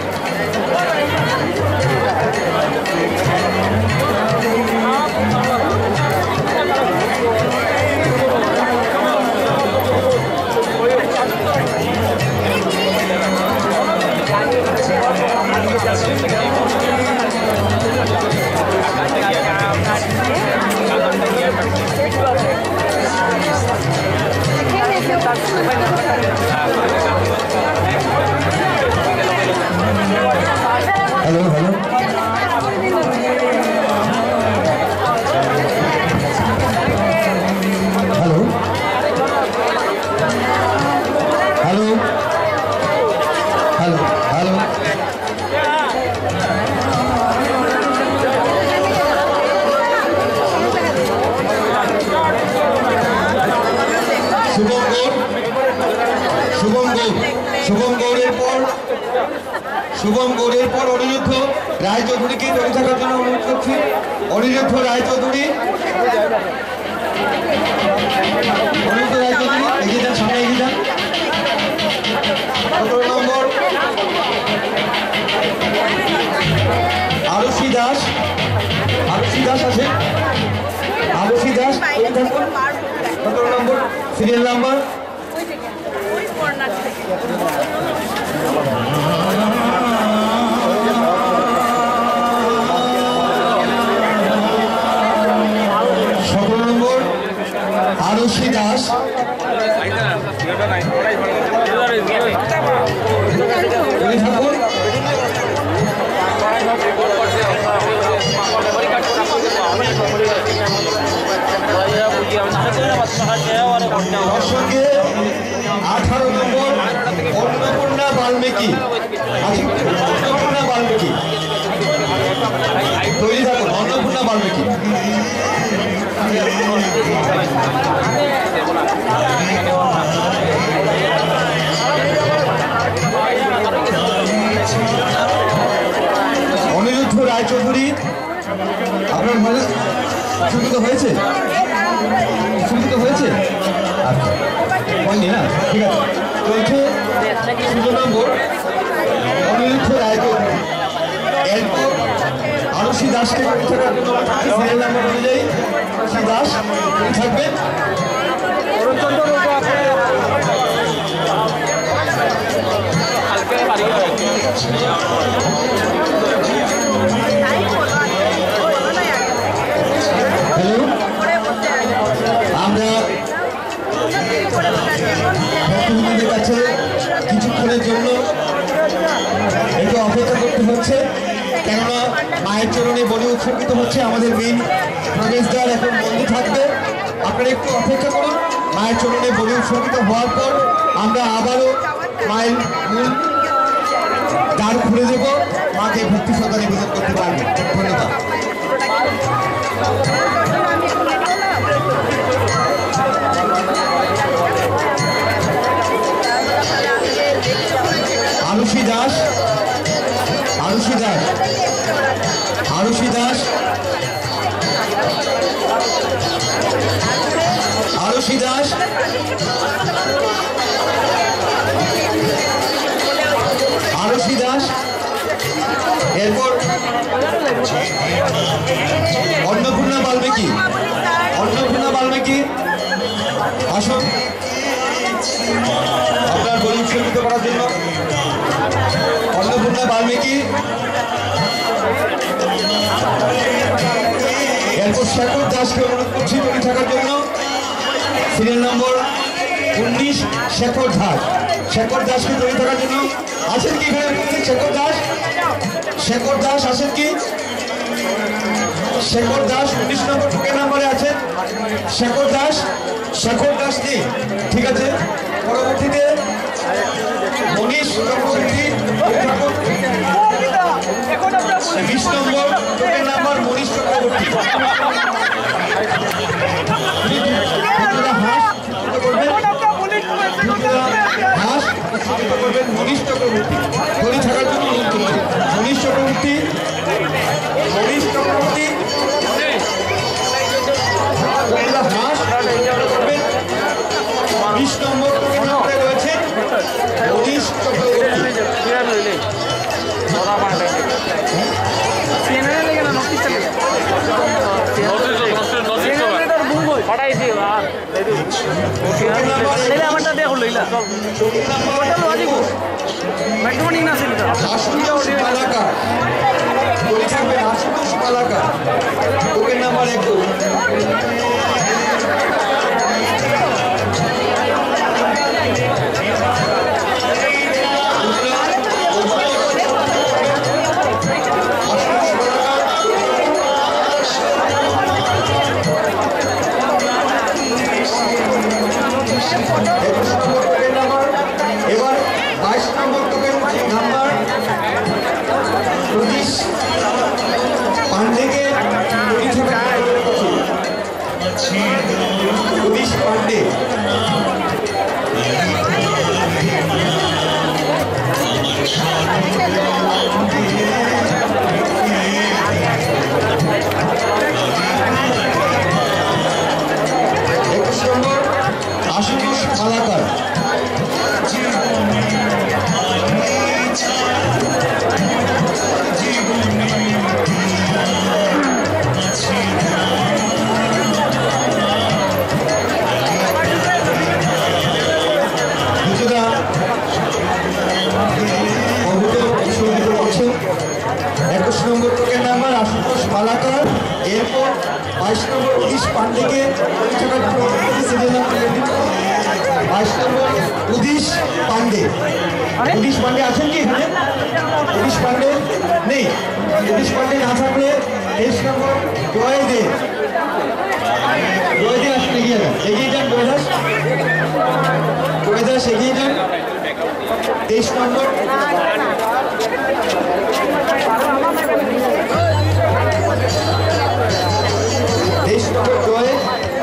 Hello hello hello hello hello hello Shubham Gour Shubham Gour Shubham গৌরের পর শুভম গৌরের পর অনিরুদ্ধ রায় চৌধুরীকে তৈরি থাকার জন্য অনুরোধ করছি। অনিরুদ্ধ রায় চৌধুরী অনিরুদ্ধ রায় চৌধুরী এগিয়ে যান, সামনে এগিয়ে যান। সতেরো নম্বর আরুষি দাস আরুষি দাস আছে আরুষি দাস তৈরি থাকুন। সতেরো নম্বর সিরিয়াল নাম্বার সতেরো নম্বর আরুষি দাস ঠাকুর। তার সঙ্গে আঠারো নম্বর অন্নপূর্ণা বাল্মীকি অন্নপূর্ণা বাল্মীকি তৈরি থাকুন। অন্নপূর্ণা বাল্মীকি অনিরুদ্ধ রায়চৌধুরী আপনার মানে সুবিধা হয়েছে সুবিধা হয়েছে আচ্ছা হয়নি না ঠিক আছে। চলছে ষোলো নম্বর অনিরুদ্ধ রায়চৌধুরী এরপর আরুষি দাসকে থাকার জন্য সিরিয়াল নাম্বার অনুযায়ী আরুষি দাস থাকবেন। হ্যালো আমরা ভক্তবৃন্দদের কাছে কিছুক্ষণের জন্য একটু অপেক্ষা করতে হচ্ছে, কেননা মায়ের চরণে বলি উৎসর্গিত হচ্ছে। আমাদের মেন প্রবেশদ্বার এখন বন্ধ থাকবে, আপনারা একটু অপেক্ষা করুন। মায়ের চরণে বলি উৎসর্গিত হওয়ার পর আমরা আবারও মায়ের মূল দ্বার খুলে দেব, মাকে ভক্তি শ্রদ্ধা নিবেদন করতে পারবেন। ধন্যবাদ। আরুষি দাস, আরুষি দাস, আরুষি দাস, আরুষি দাস, আরুষি দাস। এরপর অন্নপূর্ণা বাল্মীকি, অন্নপূর্ণা বাল্মীকি আসুন আপনার বই উৎসর্গিত করার জন্য। অন্নপূর্ণা বাল্মীকি। এরপর শেখর দাসকে অনুরোধ করছি বই থাকার জন্য। সিরিয়াল নম্বর উনিশ শেখর দাস, শেখর দাসকে বই থাকার জন্য। আছেন কি এখানে শেখর দাস? শেখর দাস আছেন কি? শেখর দাস উনিশ নম্বর বুকের নাম্বারে আছেন শেখর দাস। শেখর দাস নেই, ঠিক আছে। পরবর্তীতে মনীষ চক্রবর্তী, বিশ নম্বর বুকের নাম্বার মনীষ চক্রবর্তী। হাস করবেন মনীষ চক্রবর্তী, ধরে থাকার জন্য অনুরোধ করছি। মনীষ চক্রবর্তী, মনীষ চক্রবর্তী, হাস করবেন। বিশ নম্বর নম্বরে রয়েছে মনীষ চক্রবর্তী। আমারটা দেখো লইলা ম্যাক্সিমাম না ছিল আশুতোষ মালাকার, বলে থাকবেন আশুতোষ মালাকার, বুকের নাম্বার একুশ। এবার বাইশ নম্বর টোকেন নাম্বার প্রদীশ পান্ডেকে, প্রদীশ পান্ডে। একুশ নম্বর আশুতোষ মালাকার। একুশ number token number Ashutosh Malakar. এরপর বাইশ নম্বর উদিশ পান্ডেকে, বাইশ নম্বর উদিশ পান্ডে। উদিশ পান্ডে আছেন কি এখানে? উদিশ পান্ডে নেই। উদিশ পান্ডে না থাকলে তেইশ নম্বর জয় দে, জয় দে আসলে এগিয়ে যান, এগিয়ে যান জয় দাস, জয় দাস এগিয়ে যান। তেইশ নম্বর তেইশ নম্বর জয়,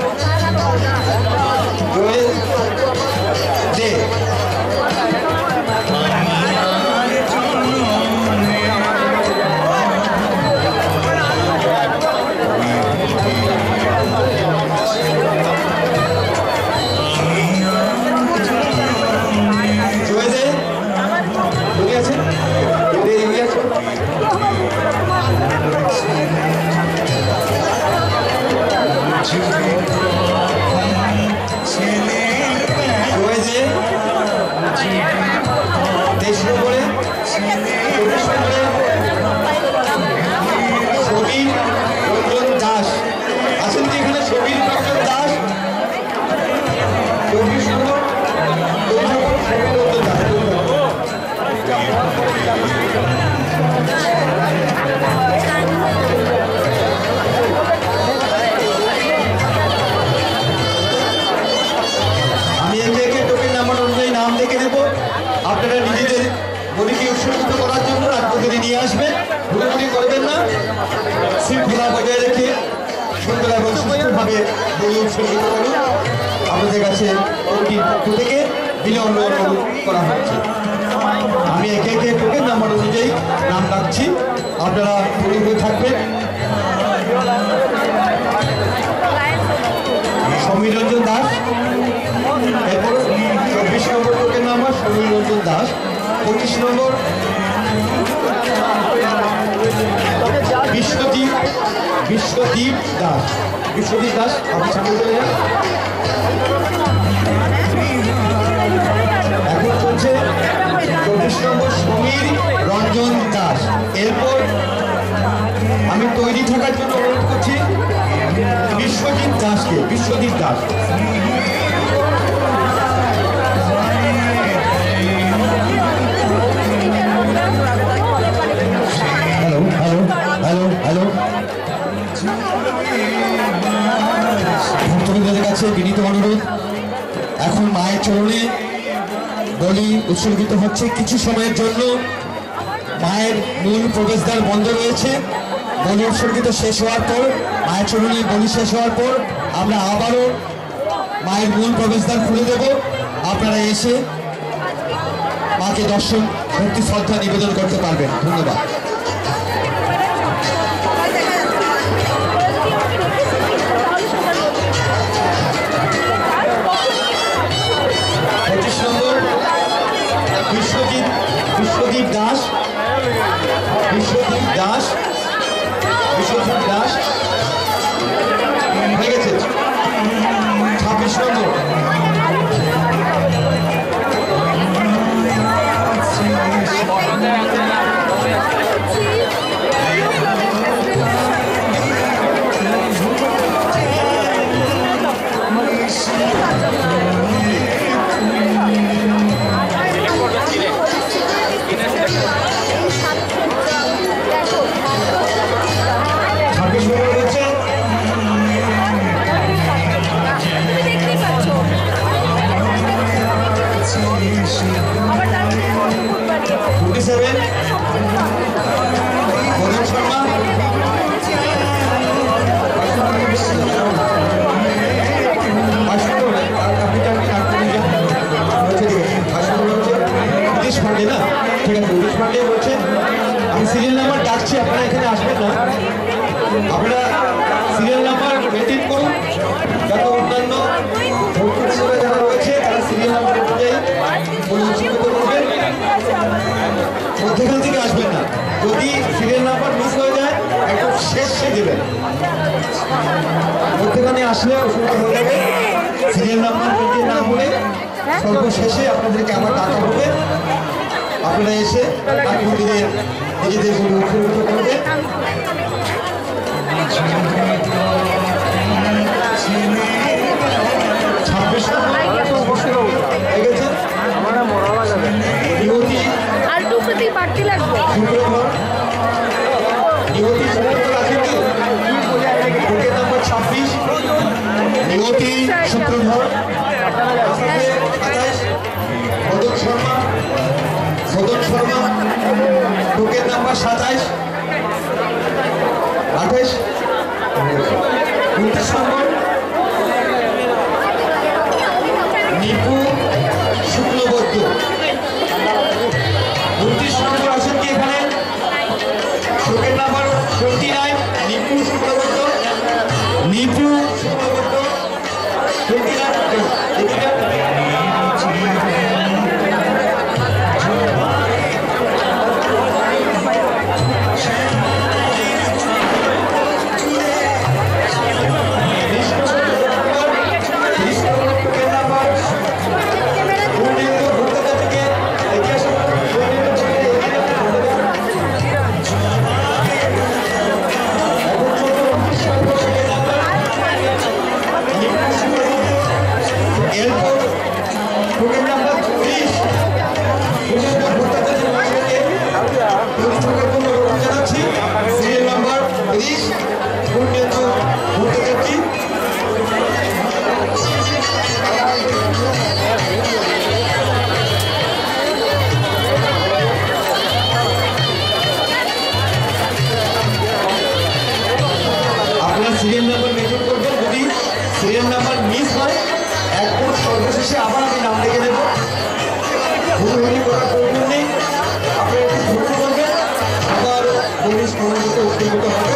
জয় দে। জয় দে, বুঝে আছেন? এগিয়ে আছে। তেইশ নম্বরে চব্বিশ নম্বরে সমীর রঞ্জন দাস আছেন কি এখানে? সমীর রঞ্জন দাস। চব্বিশ নম্বর সমীর রঞ্জন দাস। শৃঙ্খলা বজায় রেখে সুন্দর এবং সুস্থভাবে বই উৎসর্গিত করুন আপনাদের কাছে কমিটির পক্ষ থেকে বিনম্র অনুরোধ করা হচ্ছে। আমি একে একে টোকেন নাম্বার অনুযায়ী নাম ডাকছি, আপনারা তৈরি হয়ে থাকবেন। সমীর রঞ্জন দাস, এরপর চব্বিশ number token number Samir Ranjan Das, পঁচিশ নম্বর বিশ্বদীপ বিশ্বদীপ দাস বিশ্বদীপ দাস আপনি সামনে চলে যান। এখন চলছে চব্বিশ নম্বর সমীর রঞ্জন দাস। এরপর আমি তৈরি থাকার জন্য অনুরোধ করছি বিশ্বজিৎ দাসকে। Biswajit Das hello hello hello hello ভক্তবৃন্দের কাছে বিনীত অনুরোধ, এখন মায়ের চরণে বলি উৎসর্গিত হচ্ছে। কিছু সময়ের জন্য মায়ের মূল প্রবেশদ্বার বন্ধ রয়েছে। বলি উৎসর্গিত শেষ হওয়ার পর, মায়ের চরণে বলি শেষ হওয়ার পর আমরা আবারও মায়ের মূল প্রবেশদ্বার খুলে দেব। আপনারা এসে মাকে দর্শন ভক্তি শ্রদ্ধা নিবেদন করতে পারবেন। ধন্যবাদ। পঁচিশ নম্বর বিশ্বজিৎ বিশ্বদীপ দাস বিশ্বদীপ দাস বিশ্বজিৎ দাস হয়ে গেছে। ছাব্বিশ নম্বর ছাব্বিশ নম্বর হচ্ছে ফোর্টি সেভেন মদন শর্মা। উনিশ পান্ডে না, ঠিক আছে, উনিশ পান্ডে বলছে। আমি সিরিয়াল নাম্বার ডাকছি, আপনারা এখানে আসবেন না, আপনারা সিরিয়াল নাম্বার মেনটেন করুন যাতে অন্যান্য ভক্তরা যারা রয়েছে তারা সিরিয়াল নাম্বার অনুযায়ী উৎসর্গিত করবেন। মধ্যখান থেকে আসবেন না, যদি সিরিয়াল নাম্বার মিস হয়ে যায় একদম শেষে দেবেন। মধ্যখানে আসলে অসুবিধা হয়ে যাবে। সিরিয়াল নাম্বার মেনটেন না হলে সর্বশেষে আপনাদেরকে আবার ডাকা হবে। আপনারা এসে মন্দিরে নিজেদের উৎসর্গিত করবেন। ছাব্বিশ ছাব্বিশ নিয়তি সূত্রধর মদন শর্মা মদন শর্মা টোকেন নাম্বার সাতাইশ আঠাইশ উনত্রিশ নম্বর নিপু শুক্লবদ্ধ। উনত্রিশ নম্বর আছেন কি এখানে? Token number twenty nine Nipu Shuklabaidya. Nipu Shuklabaidya twenty nine. Serial number maintain করবেন। যদি সিরিয়াল নাম্বার মিস হয় একদম সর্বশেষে আবার আমি নাম লিখে দেবো। হুড়ি করার প্রয়োজন নেই, আপনি একটু ধৈর্য করবেন, আবার পুলিশ মনোনীত উত্তীর্ণ হবে।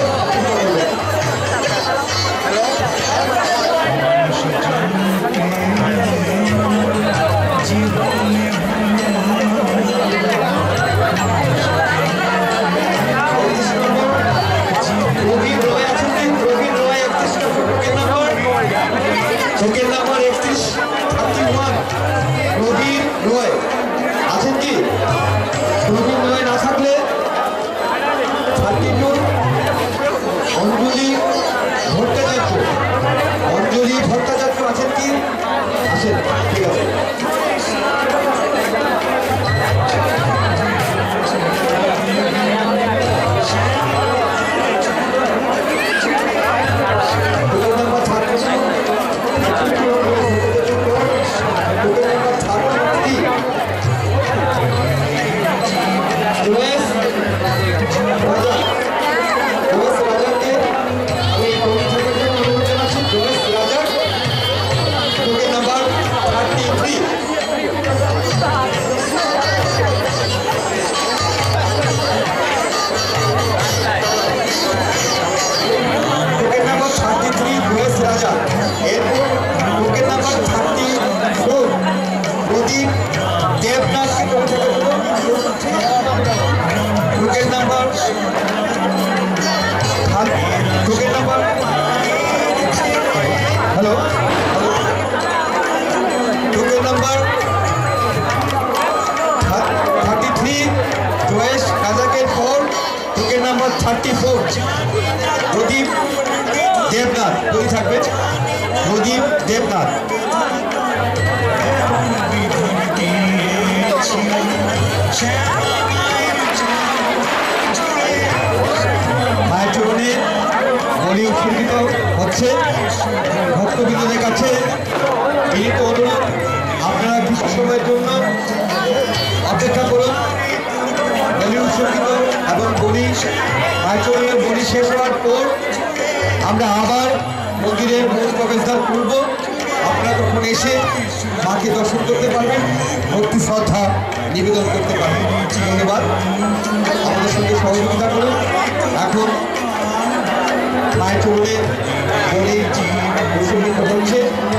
টোকেন নাম্বার একত্রিশ থার্টি ওয়ান প্রবীর রয় আছেন কি? প্রবীর রয় না থাকলে থার্টি টু অঞ্জলি ভট্টাচার্য, অঞ্জলি ভট্টাচার্য আছেন কি? আছেন, ঠিক আছে। Hello token number thirty three चॉइस काजाकेर four token number thirty four Pradeep Debnath कोई থাকবে প্রদীপ দেবনাথ মায়ের চরণে বলি উৎসর্গিত হচ্ছে। ভক্তবৃন্দদের কাছে বিনীত অনুরোধ, আপনারা কিছু সময়ের জন্য অপেক্ষা করুন। বলি উৎসর্গিত এবং বলি মায়ের চরণের বলি শেষ হওয়ার পর আমরা আবার মন্দিরের মূল প্রবেশদ্বার খুলব। আপনারা তখন এসে মাকে দর্শন করতে পারবেন, ভক্তি শ্রদ্ধা নিবেদন করতে পারবেন। ধন্যবাদ, আমাদের সঙ্গে সহযোগিতা করুন। এখন মায়ের চরণে বলি উৎসর্গিত হচ্ছে।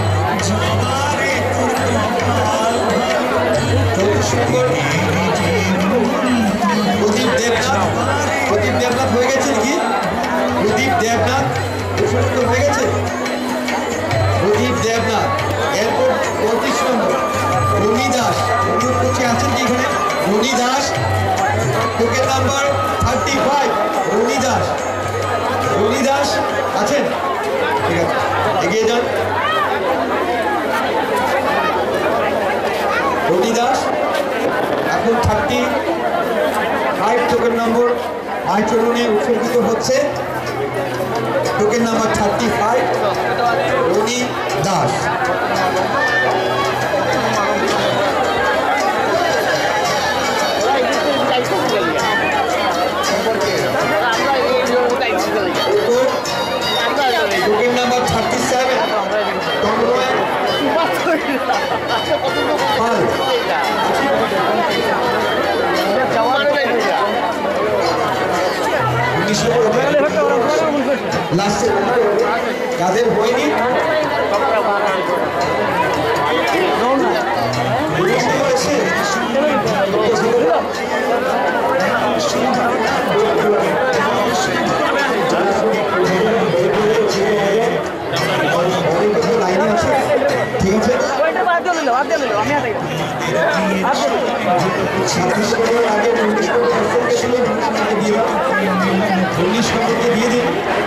প্রদীপ দেবনাথ, প্রদীপ দেবনাথ হয়ে গেছে কি? প্রদীপ দেবনাথ উৎসর্গিত হয়ে গেছে। প্রদীপ দেবনাথ, এরপর পঁয়ত্রিশ নম্বর রনি দাস, অনুরোধ করছি আছেন কি এখানে? Roni Das token number thirty five Roni Das, Roni Das আছেন? ঠিক আছে, এগিয়ে যান। রনি দাস এখন থার্টি ফাইভ টোকেন নম্বর মায়ের চরণে উৎসর্গিত হচ্ছে। Token number thirty five Roni Das. Token number thirty seven Tanmoy Pal. লাস্টে যাদের হয়নি লাইনে আছে, ঠিক আছে। ছাব্বিশ নম্বর আগে উনিশ নম্বর ছিল, উনিশ নম্বরকে দিয়ে দিন।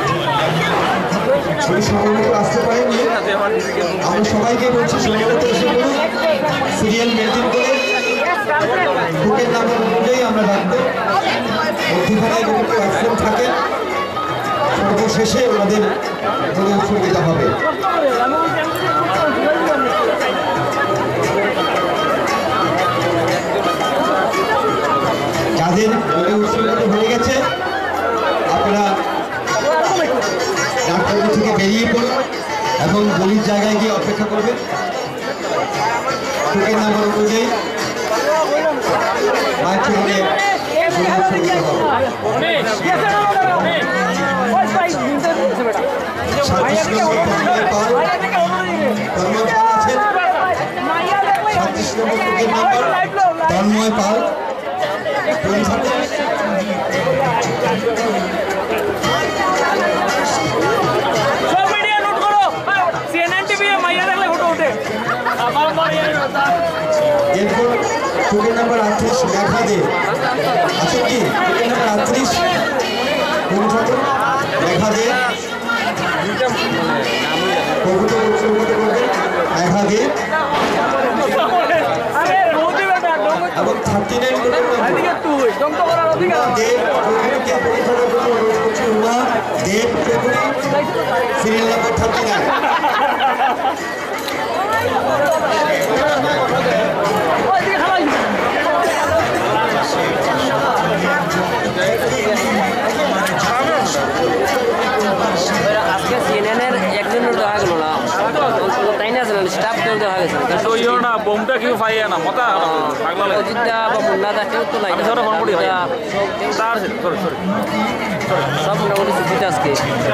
সেই সময় আসতে পারেননি, আমরা সবাইকে বলছি সময়মতো এসে করুন, সিরিয়াল মেনটেন করে টোকেন নাম্বার অনুযায়ী আমরা রাখবো। মধ্যখানে যদি কেউ অ্যাবসেন্ট থাকে সর্বশেষে ওনাদের বলে উৎসর্গিত হবে। যাদের বলে উৎসর্গিত হয়ে গেছে আপনারা ডাক্তার এবং গলির জায়গায় গিয়ে অপেক্ষা করবেন। টোকেন নাম্বার অনুযায়ী মাইক থেকে সঙ্গীত হবে। সাতাশ নম্বর তন্ময় পাল, তন্ময় পাল আছেন। সাতাশ number token number Tanmoy Pal তৈরি থাকুন। এরপর টোকেন নাম্বার আটত্রিশ মেঘা দে আছেন কি? টোকেন নাম্বার আটত্রিশ তৈরি থাকুন। মেঘা দে কবুতর উৎসর্গত করবেন। মেঘা দে এবং thirty nine Uma Deb serial number thirty nine. আজকে সিএনএনের একজনের দেখা গেল না, তাই না স্টাফ কেউ দেখা গেছে না বোমটা কেউ পাইয়া না মতা অজিতদা বা মুন্নাদা কেউ তো নাই, ফোন করি সব মোটামুটি সুবিধা আজকে।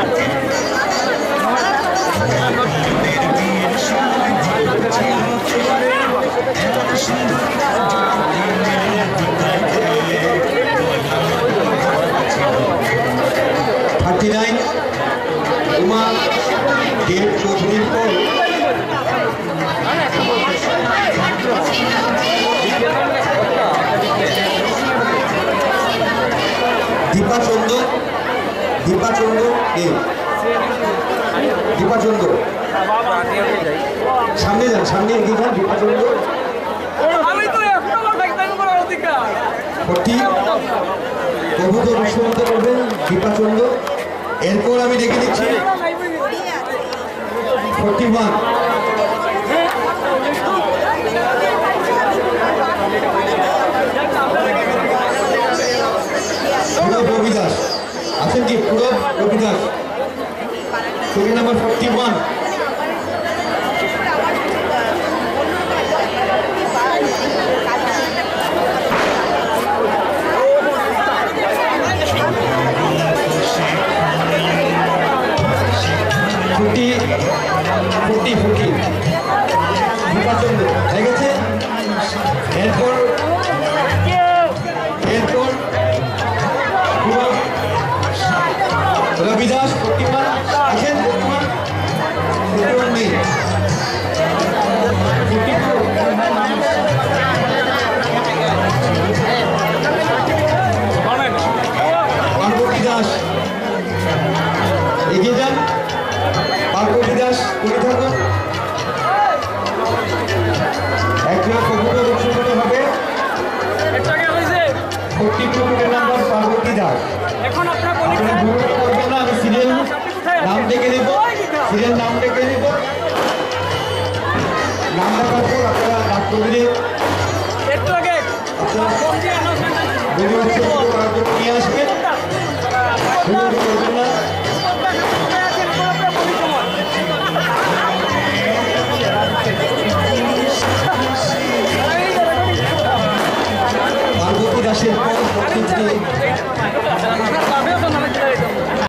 থার্টি নাইন উমা দেব চৌধুরীর পর দীপাচন্দ দীপাচন্দ দেব দীপাচন্দ সামনে যান, সামনে এগিয়ে যান। দীপাচন্দ ফর্টি কবুতর উৎসর্গত করবেন দীপাচন্দ। এরপর আমি দেখে দিচ্ছি ফর্টি ওয়ান পুরব রবি দাস আছেন কি? Purab Rabi Das token number forty one. ফুটি ফুটি ফুটি দীপাচন্দ হয়ে গেছে। এরপর এরপর রবি দাস প্রতিমা আছেন। প্রতিমা নেই। পার্বতী দাস এগিয়ে যান। পার্বতী দাস করে থাকুন। একটা কবুতর উৎসর্গত হবে forty two number Parbati Das. এখন আপনারা আপনারা ভুল করবেন না, আমি সিরিয়াল নাম ডেকে দেব। সিরিয়াল নাম ডেকে দেব, নাম দেখার পর আপনারা ডাক করলে একটু আগে আপনারা